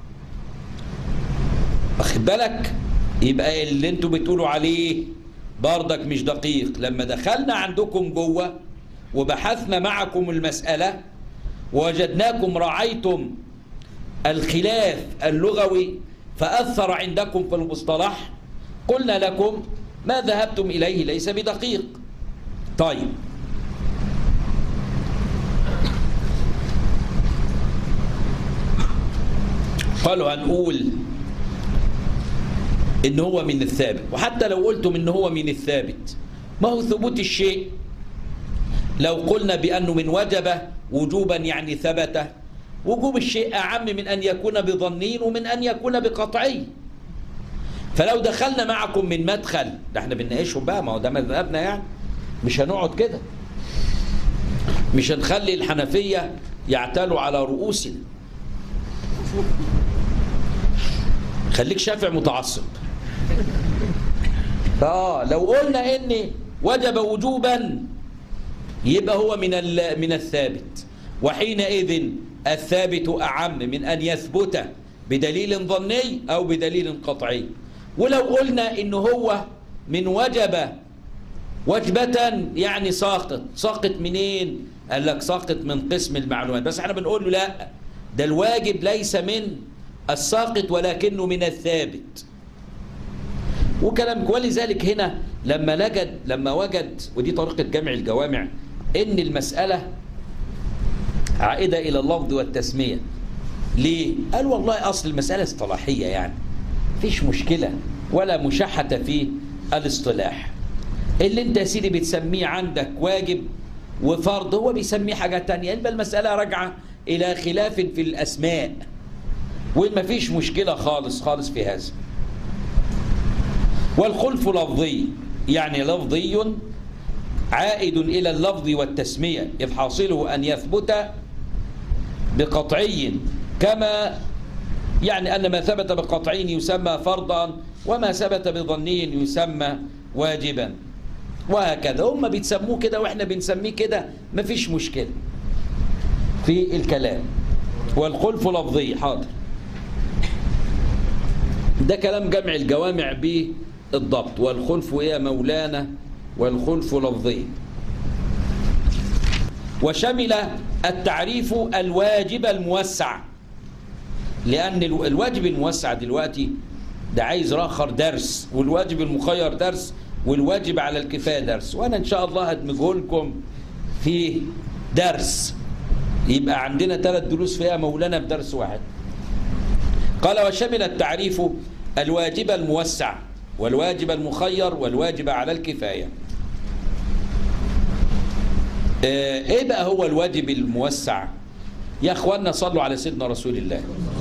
واخد بالك؟ يبقى اللي انتوا بتقولوا عليه برضك مش دقيق. لما دخلنا عندكم جوه وبحثنا معكم المسألة ووجدناكم رعيتم الخلاف اللغوي فأثر عندكم في المصطلح، قلنا لكم ما ذهبتم إليه ليس بدقيق. طيب، قالوا هنقول إن هو من الثابت، وحتى لو قلتم إن هو من الثابت ما هو ثبوت الشيء. لو قلنا بأنه من وجب وجوبا يعني ثبت، وجوب الشيء أعم من أن يكون بظني ومن أن يكون بقطعي. فلو دخلنا معكم من مدخل، ده احنا بنناقشهم بقى، ما هو ده مذهبنا يعني، مش هنقعد كده، مش هنخلي الحنفية يعتلوا على رؤوسنا. خليك شافع متعصب. لو قلنا ان وجب وجوبا يبقى هو من الثابت، وحينئذ الثابت أعم من أن يثبت بدليل ظني أو بدليل قطعي. ولو قلنا إنه هو من وجب وجبة يعني ساقط منين؟ قال لك ساقط من قسم المعلومات، بس احنا بنقول له لا، ده الواجب ليس من الساقط ولكنه من الثابت. وكلام، ولذلك هنا لما وجد ودي طريقة جمع الجوامع إن المسألة عائدة إلى اللفظ والتسمية. ليه؟ قال والله أصل المسألة اصطلاحية، يعني مفيش مشكلة ولا مشاحة في الاصطلاح. اللي انت يا سيدي بتسميه عندك واجب وفرض هو بيسميه حاجة تانية، يبقى المسألة راجعة إلى خلاف في الأسماء، ومفيش مشكلة خالص في هذا. والخلف لفظي، يعني لفظي عائد إلى اللفظ والتسمية، إذ حاصله أن يثبت بقطعي، كما يعني أن ما ثبت بقطعي يسمى فرضا وما ثبت بظني يسمى واجبا، وهكذا. هم بيتسموه كده وإحنا بنسميه كده، مفيش مشكلة في الكلام. والخلف لفظي، حاضر، ده كلام جمع الجوامع بالضبط. والخلف يا مولانا، والخلف لفظي. وشمل التعريف الواجب الموسع، لأن الواجب الموسع دلوقتي ده عايز آخر درس، والواجب المخير درس، والواجب على الكفاية درس، وأنا إن شاء الله هدمجه لكم في درس، يبقى عندنا 3 دروس فيها مولانا بدرس واحد. قال وشمل التعريف الواجب الموسع والواجب المخير والواجب على الكفاية. ايه بقى هو الواجب الموسع يا اخوانا؟ صلوا على سيدنا رسول الله.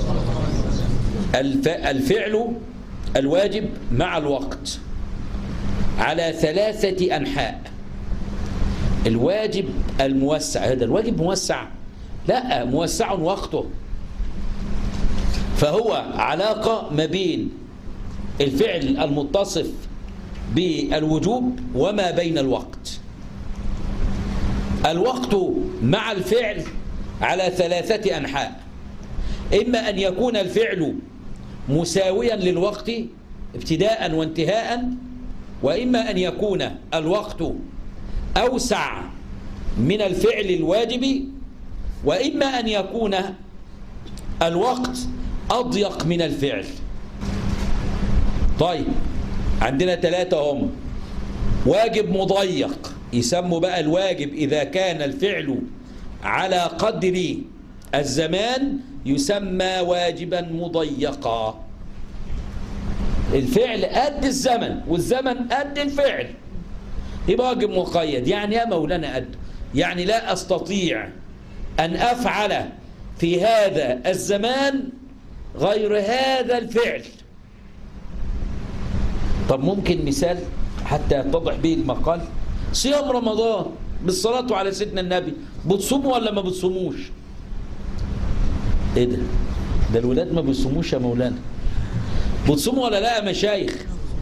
الفعل الواجب مع الوقت على 3 أنحاء. الواجب الموسع، هذا الواجب موسع؟ لا، موسع وقته، فهو علاقة ما بين الفعل المتصف بالوجوب وما بين الوقت. الوقت مع الفعل على 3 أنحاء، إما أن يكون الفعل مساويا للوقت ابتداء وانتهاء، وإما أن يكون الوقت أوسع من الفعل الواجب، وإما أن يكون الوقت أضيق من الفعل. طيب، عندنا 3 هم. واجب مضيق، يسموا بقى الواجب إذا كان الفعل على قدر الزمان يسمى واجبا مضيقا. الفعل قد الزمن والزمن قد الفعل، يبقى واجب مقيد. يعني يا مولانا قد، يعني لا أستطيع أن أفعل في هذا الزمان غير هذا الفعل، طب ممكن مثال حتى يتضح به المقال؟ صيام رمضان بالصلاة على سيدنا النبي، بتصوموا ولا ما بتصوموش؟ ايه ده؟ ده الولاد ما بيصوموش يا مولانا. بتصوموا ولا لا يا مشايخ؟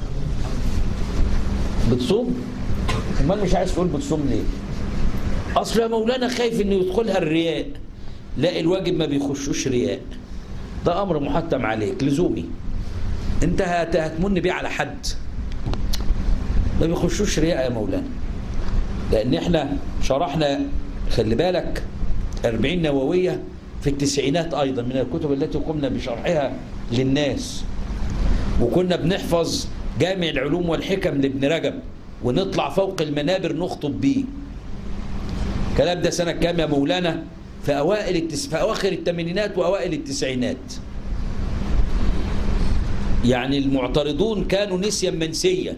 بتصوم؟ امال مش عايز تقول بتصوم ليه؟ اصل يا مولانا خايف انه يدخلها الرياء. لا، الواجب ما بيخشوش رياء، ده امر محتم عليك لزومي، انت هتمن بيه على حد. ما بيخشوش رياء يا مولانا، لان احنا شرحنا، خلي بالك، 40 نووية في التسعينات ايضا من الكتب التي قمنا بشرحها للناس، وكنا بنحفظ جامع العلوم والحكم لابن رجب ونطلع فوق المنابر نخطب بيه. الكلام ده سنة كام يا مولانا؟ في أواخر الثمانينات وأوائل التسعينات. يعني المعترضون كانوا نسيا منسيا،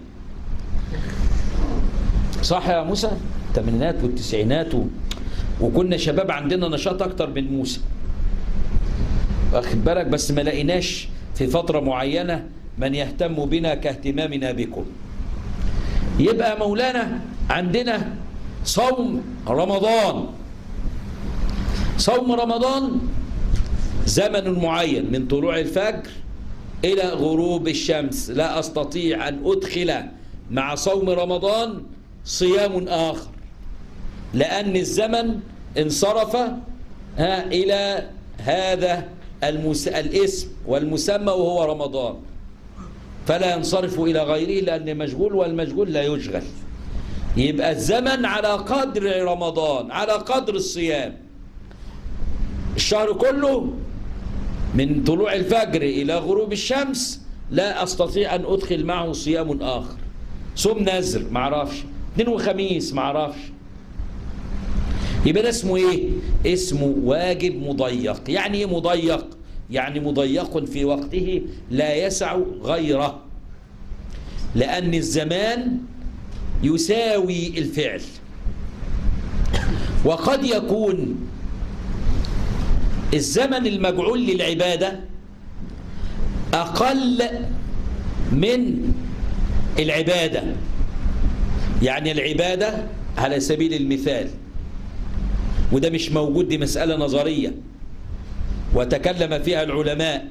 صح يا موسى؟ الثمانينات والتسعينات وكنا شباب عندنا نشاط أكتر من موسى، واخد بالك؟ بس ما لقيناش في فترة معينة من يهتم بنا كاهتمامنا بكم. يبقى مولانا عندنا صوم رمضان. صوم رمضان زمن معين من طلوع الفجر إلى غروب الشمس. لا أستطيع أن أدخل مع صوم رمضان صيام آخر، لأن الزمن انصرف إلى هذا الاسم والمسمى وهو رمضان، فلا ينصرف إلى غيره لأن مشغول، والمشغول لا يشغل. يبقى الزمن على قدر رمضان، على قدر الصيام. الشهر كله من طلوع الفجر إلى غروب الشمس لا أستطيع أن أدخل معه صيام آخر. صوم نذر معرفش، اثنين وخميس معرفش. يبقى ده اسمه ايه؟ اسمه واجب مضيق. يعني ايه مضيق؟ يعني مضيق في وقته لا يسع غيره، لأن الزمان يساوي الفعل. وقد يكون الزمن المجعول للعبادة أقل من العبادة. يعني العبادة على سبيل المثال، وده مش موجود، دي مسألة نظرية وتكلم فيها العلماء،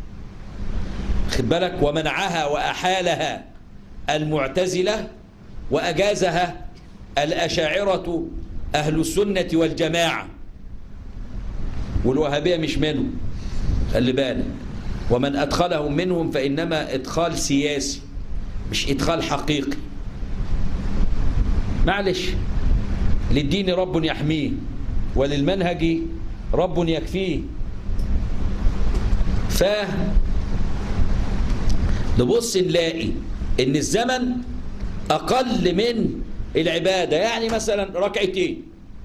خد بالك، ومنعها وأحالها المعتزلة وأجازها الأشاعرة أهل السنة والجماعة، والوهابية مش منهم، خلي بالك. ومن أدخلهم منهم فإنما إدخال سياسي مش إدخال حقيقي. معلش، للدين رب يحميه وللمنهج رب يكفيه. نبص نلاقي إن الزمن أقل من العبادة. يعني مثلا ركعتين،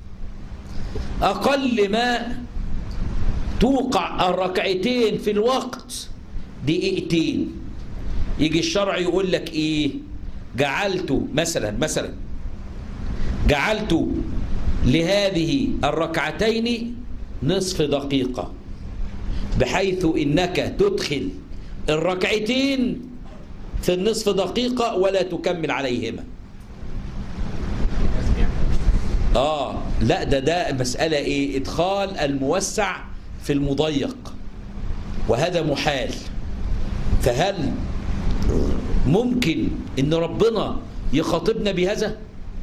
أقل ما توقع الركعتين في الوقت دقيقتين. يجي الشرع يقول لك إيه؟ جعلت مثلا جعلت لهذه الركعتين نصف دقيقة، بحيث إنك تدخل الركعتين في النصف دقيقة ولا تكمل عليهما. لا، ده مسألة إيه؟ إدخال الموسع في المضيق، وهذا محال. فهل ممكن إن ربنا يخاطبنا بهذا؟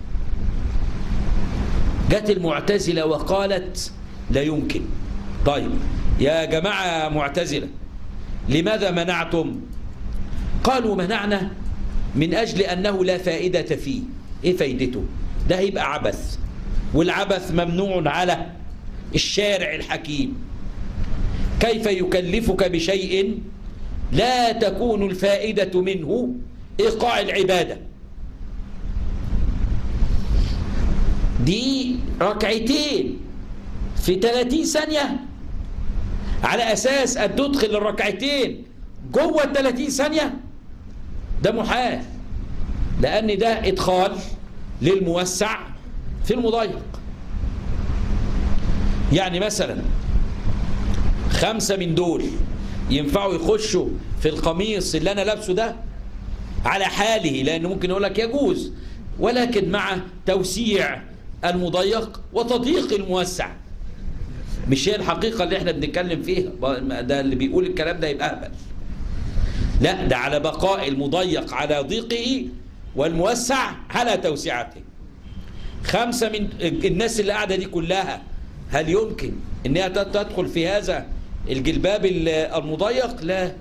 جت المعتزلة وقالت لا يمكن. طيب يا جماعة معتزلة، لماذا منعتم؟ قالوا منعنا من أجل أنه لا فائدة فيه. إيه فائدته؟ ده هيبقى عبث، والعبث ممنوع على الشارع الحكيم. كيف يكلفك بشيء لا تكون الفائدة منه إيقاع العبادة؟ دي ركعتين في 30 ثانية على أساس أن تدخل الركعتين جوه 30 ثانية، ده محال، لأن ده إدخال للموسع في المضيق. يعني مثلا 5 من دول ينفعوا يخشوا في القميص اللي أنا لابسه ده؟ على حاله، لأنه ممكن يقول لك يجوز، ولكن مع توسيع المضيق وتضييق الموسع. مش هي الحقيقة اللي احنا بنتكلم فيها، ده اللي بيقول الكلام ده يبقى أهبل. لا، ده على بقاء المضيق على ضيقه والموسع على توسعته. 5 من الناس اللي قاعدة دي كلها هل يمكن انها تدخل في هذا الجلباب المضيق؟ لا.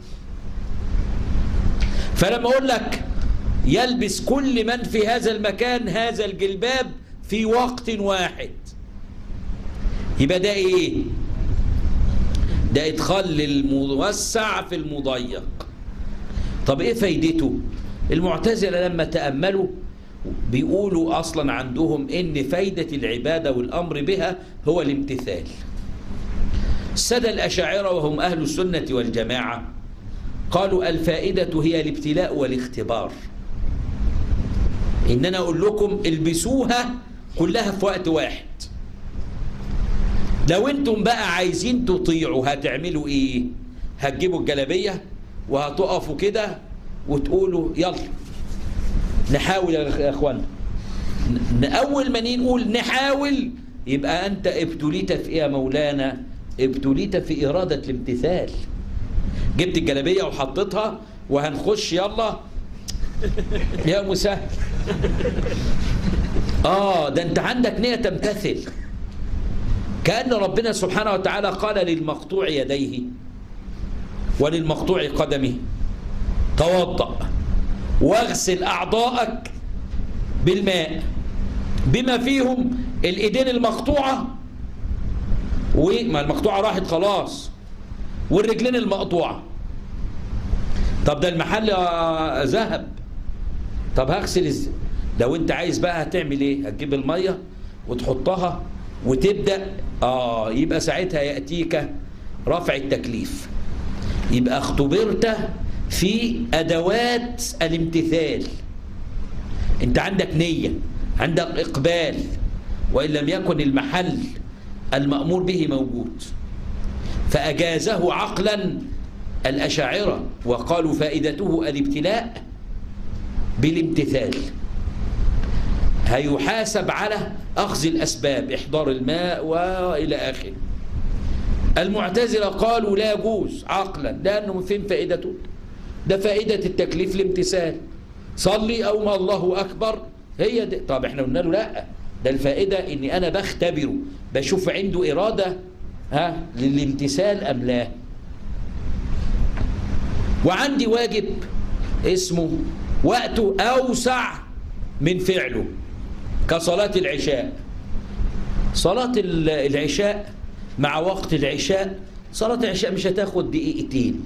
فلما اقول لك يلبس كل من في هذا المكان هذا الجلباب في وقت واحد، يبقى ده ايه؟ ده ادخال الموسع في المضيق. طب ايه فايدته؟ المعتزلة لما تأملوا بيقولوا اصلا عندهم ان فايدة العبادة والامر بها هو الامتثال. السادة الأشاعرة وهم أهل السنة والجماعة قالوا الفائدة هي الابتلاء والاختبار. إن أنا أقول لكم البسوها كلها في وقت واحد. لو أنتم بقى عايزين تطيعوا هتعملوا إيه؟ هتجيبوا الجلابية وهتقفوا كده وتقولوا يلا نحاول يا أخوانا. أول ما نقول نحاول يبقى أنت ابتليت في إيه يا مولانا؟ ابتليت في إرادة الامتثال. جبت الجلابية وحطيتها وهنخش يلا يا مسهل. ده انت عندك نية تمتثل. كأن ربنا سبحانه وتعالى قال للمقطوع يديه وللمقطوع قدمه توضأ واغسل أعضائك بالماء بما فيهم الإيدين المقطوعة، وما المقطوعة راحت خلاص، والرجلين المقطوعة. طب ده المحل ذهب، طب هغسل ازاي؟ لو انت عايز بقى هتعمل ايه؟ هتجيب المية وتحطها وتبدأ يبقى ساعتها يأتيك رفع التكليف. يبقى اختبرت في أدوات الامتثال. انت عندك نية، عندك إقبال، وإن لم يكن المحل المأمور به موجود. فأجازه عقلا الأشاعرة وقالوا فائدته الابتلاء بالامتثال. هيحاسب على أخذ الأسباب، إحضار الماء وإلى آخره. المعتزلة قالوا لا يجوز عقلا، لأنه فين فائدته؟ ده فائدة التكليف الامتثال. صلي أو الله أكبر هي دي. طب احنا قلنا له لا، ده الفائدة إني أنا بختبره، بشوف عنده إرادة للامتثال أم لا. وعندي واجب اسمه وقته أوسع من فعله، كصلاة العشاء. صلاة العشاء مع وقت العشاء، صلاة العشاء مش هتاخد دقيقتين.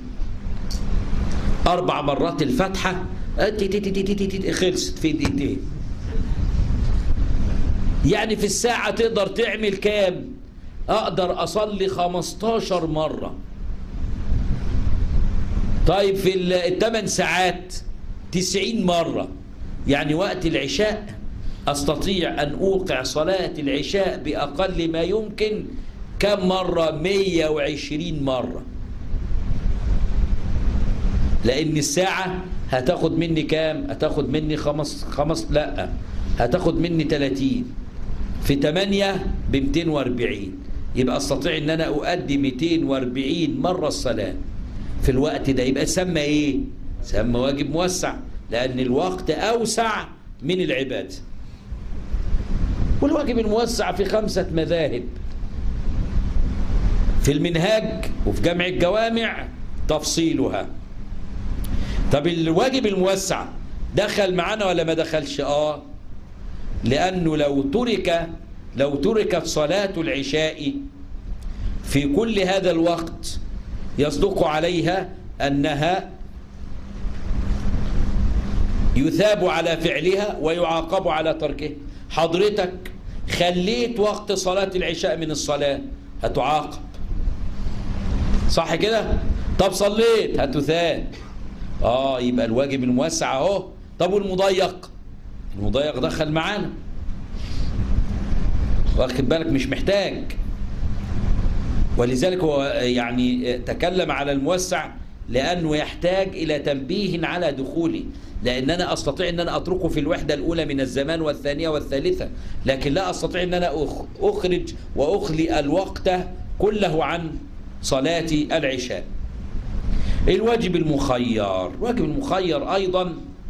4 مرات الفاتحة خلصت في دقيقتين. يعني في الساعة تقدر تعمل كام؟ أقدر أصلي 15 مرة. طيب في ال8 ساعات 90 مرة. يعني وقت العشاء أستطيع أن أوقع صلاة العشاء بأقل ما يمكن كم مرة؟ 120 مرة. لأن الساعة هتاخد مني كام؟ هتاخد مني هتاخد مني 30 في 8 ب 240. يبقى أستطيع أن أنا أؤدي 240 مرة الصلاة في الوقت ده. يبقى سمى إيه؟ سمى واجب موسع، لأن الوقت أوسع من العبادة. والواجب الموسع في 5 مذاهب، في المنهاج وفي جمع الجوامع تفصيلها. طب الواجب الموسع دخل معنا ولا ما دخلش؟ لأنه لو تركت صلاة العشاء في كل هذا الوقت يصدق عليها أنها يثاب على فعلها ويعاقب على تركه. حضرتك خليت وقت صلاة العشاء من الصلاة هتعاقب، صح كده؟ طب صليت هتثاب. يبقى الواجب الموسع اهو. طب والمضيق؟ المضيق دخل معانا، واخد بالك؟ مش محتاج. ولذلك هو يعني تكلم على الموسع لأنه يحتاج إلى تنبيه على دخوله، لأن أنا أستطيع أن أنا أتركه في الوحدة الأولى من الزمان والثانية والثالثة، لكن لا أستطيع أن أنا أخرج وأخلي الوقت كله عن صلاة العشاء. الواجب المخير، الواجب المخير أيضا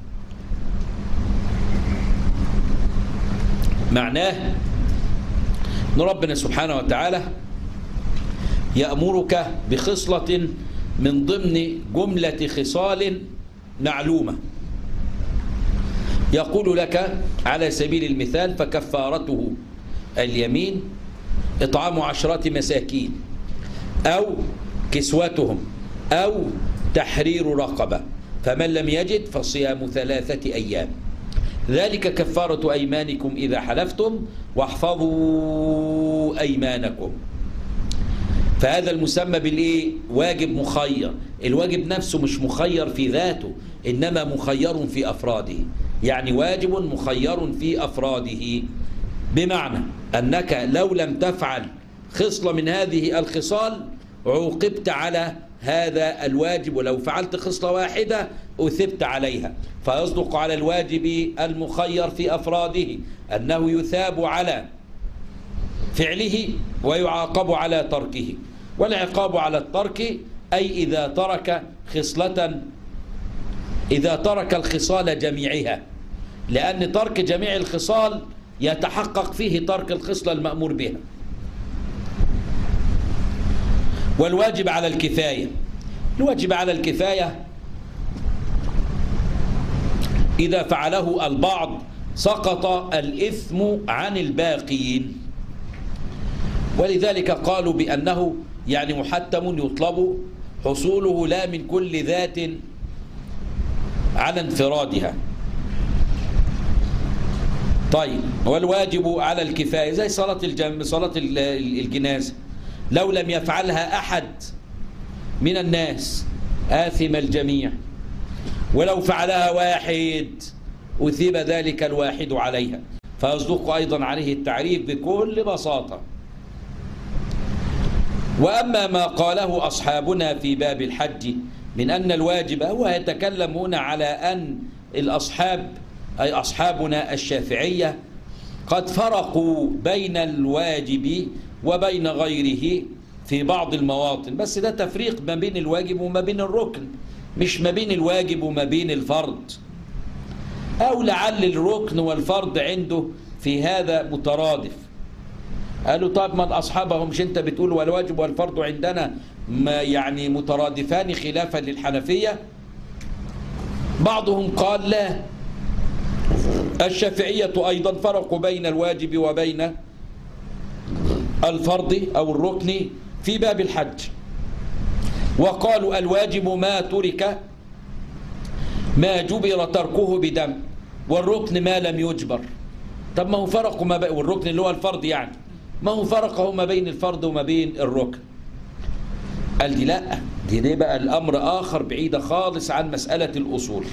معناه أن ربنا سبحانه وتعالى يأمرك بخصلة من ضمن جملة خصال معلومة، يقول لك على سبيل المثال: فكفارته اليمين إطعام 10 مساكين أو كسوتهم أو تحرير رقبة، فمن لم يجد فصيام 3 أيام، ذلك كفارة أيمانكم إذا حلفتم واحفظوا أيمانكم. فهذا المسمى بالإيه؟ واجب مخير. الواجب نفسه مش مخير في ذاته، إنما مخير في أفراده، يعني واجب مخير في أفراده، بمعنى أنك لو لم تفعل خصلة من هذه الخصال عوقبت على هذا الواجب، ولو فعلت خصلة واحدة أثبت عليها. فيصدق على الواجب المخير في أفراده أنه يثاب على فعله ويعاقب على تركه. والعقاب على الترك أي إذا ترك الخصال جميعها، لأن ترك جميع الخصال يتحقق فيه ترك الخصلة المأمور بها. والواجب على الكفاية، الواجب على الكفاية إذا فعله البعض سقط الإثم عن الباقين، ولذلك قالوا بأنه يعني محتم يطلب حصوله لا من كل ذات على انفرادها. طيب، والواجب على الكفاية زي صلاة الجنازة، لو لم يفعلها أحد من الناس آثم الجميع، ولو فعلها واحد أثيب ذلك الواحد عليها، فيصدق أيضا عليه التعريف بكل بساطة. وأما ما قاله أصحابنا في باب الحج من أن الواجب، هو يتكلم هنا على أن الأصحاب أي أصحابنا الشافعية قد فرقوا بين الواجب وبين غيره في بعض المواطن، بس ده تفريق ما بين الواجب وما بين الركن، مش ما بين الواجب وما بين الفرض، أو لعل الركن والفرض عنده في هذا مترادف. قالوا طب ما الأصحاب مش أنت بتقول والواجب والفرض عندنا ما يعني مترادفان خلافا للحنفية؟ بعضهم قال لا، الشافعية أيضا فرقوا بين الواجب وبين الفرض أو الركن في باب الحج، وقالوا الواجب ما ترك ما جبر تركه بدم، والركن ما لم يجبر. طب ما هو فرقوا ما بين، والركن اللي هو الفرض يعني، ما هو فرقه ما بين الفرض وما بين الركن؟ قال دي لا، دي بقى الأمر آخر بعيدة خالص عن مسألة الأصول.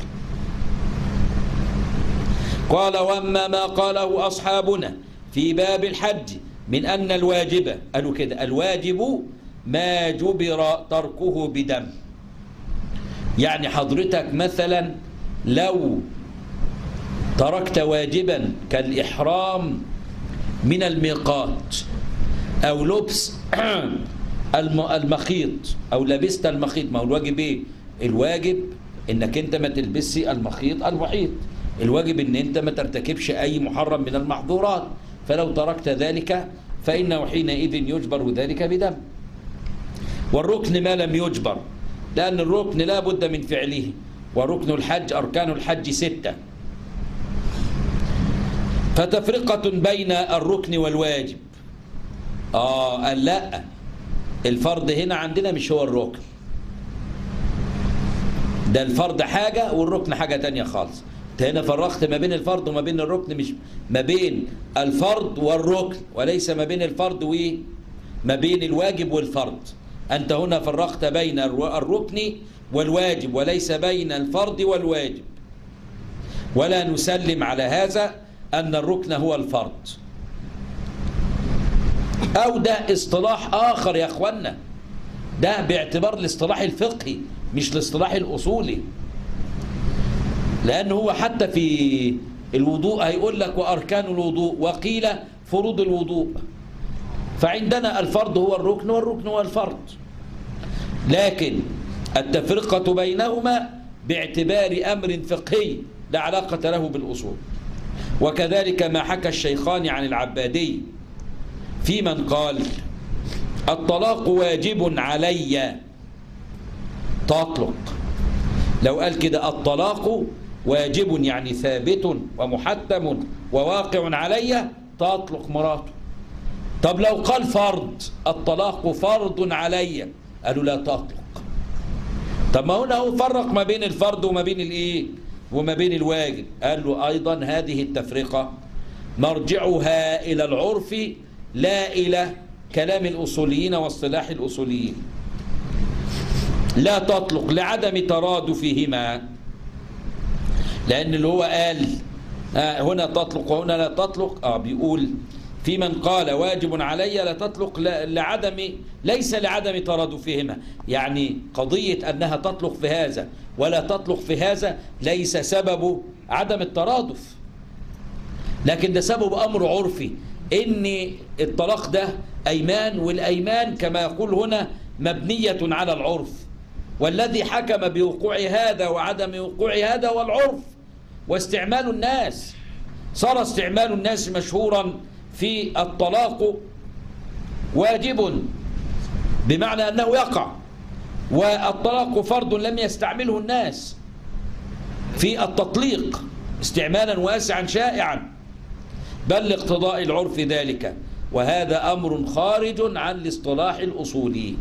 قال وأما ما قاله أصحابنا في باب الحج من أن الواجب، قالوا كده الواجب ما جبر تركه بدم، يعني حضرتك مثلا لو تركت واجبا كالإحرام من الميقات أو لبس المخيط أو لبست المخيط، ما هو الواجب إيه؟ الواجب إنك أنت ما تلبسي المخيط المحيط، الواجب إن أنت ما ترتكبش أي محرم من المحظورات، فلو تركت ذلك فإنه حينئذ يجبر ذلك بدم. والركن ما لم يجبر، لأن الركن لا بد من فعله، وركن الحج أركان الحج 6. فتفرقة بين الركن والواجب. قال لا، الفرض هنا عندنا مش هو الركن، ده الفرض حاجة والركن حاجة تانية خالص. انت هنا فرقت ما بين الفرض وما بين الركن، مش ما بين الفرض والركن، وليس ما بين الفرض وما بين الواجب والفرض. أنت هنا فرقت بين الركن والواجب وليس بين الفرض والواجب، ولا نسلم على هذا أن الركن هو الفرض. أو ده اصطلاح آخر يا أخوانا، ده باعتبار الاصطلاح الفقهي، مش الاصطلاح الأصولي، لأنه هو حتى في الوضوء هيقول لك وأركان الوضوء، وقيل فروض الوضوء. فعندنا الفرض هو الركن والركن هو الفرض، لكن التفرقة بينهما باعتبار أمر فقهي لا علاقة له بالأصول. وكذلك ما حكى الشيخان عن العبادي في من قال الطلاق واجب علي تطلق. لو قال كده الطلاق واجب يعني ثابت ومحتم وواقع علي تطلق مراته. طب لو قال فرض الطلاق فرض علي قالوا لا تطلق. طب ما هنا هو فرق ما بين الفرض وما بين الايه وما بين الواجب. قال له ايضا هذه التفرقة مرجعها الى العرف لا الى كلام الاصوليين واصطلاح الاصوليين. لا تطلق لعدم ترادفهما، لان اللي هو قال هنا تطلق وهنا لا تطلق بيقول في من قال واجب علي لا تطلق ليس لعدم ترادفهما، يعني قضية أنها تطلق في هذا ولا تطلق في هذا ليس سبب عدم الترادف، لكن ده سبب أمر عرفي، إن الطلاق ده أيمان، والأيمان كما يقول هنا مبنية على العرف، والذي حكم بوقوع هذا وعدم وقوع هذا هو العرف واستعمال الناس. صار استعمال الناس مشهورا في الطلاق واجب بمعنى أنه يقع، والطلاق فرض لم يستعمله الناس في التطليق استعمالا واسعا شائعا، بل لاقتضاء العرف ذلك، وهذا أمر خارج عن الاصطلاح الأصولي.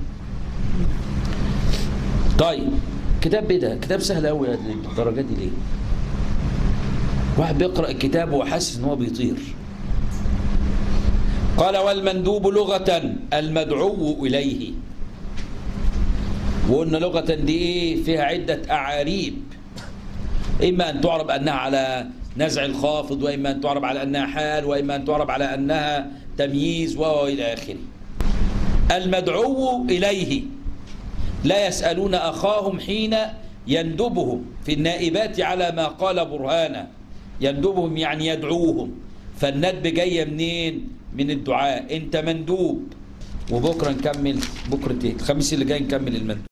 طيب كتاب ده كتاب سهل قوي الدرجات دي ليه؟ واحد بيقرأ الكتاب وحاسس ان هو بيطير. قال والمندوب لغة المدعو إليه، وقلنا لغة دي ايه فيها عدة أعاريب، إما أن تعرب أنها على نزع الخافض، وإما أن تعرب على أنها حال، وإما أن تعرب على أنها تمييز وإلى آخره. المدعو إليه لا يسألون أخاهم حين يندبهم في النائبات على ما قال برهانا. يندبهم يعني يدعوهم، فالندب جاية منين؟ من الدعاء. انت مندوب. وبكرة نكمل، بكرة ايه؟ الخميس اللي جاي نكمل المندوب.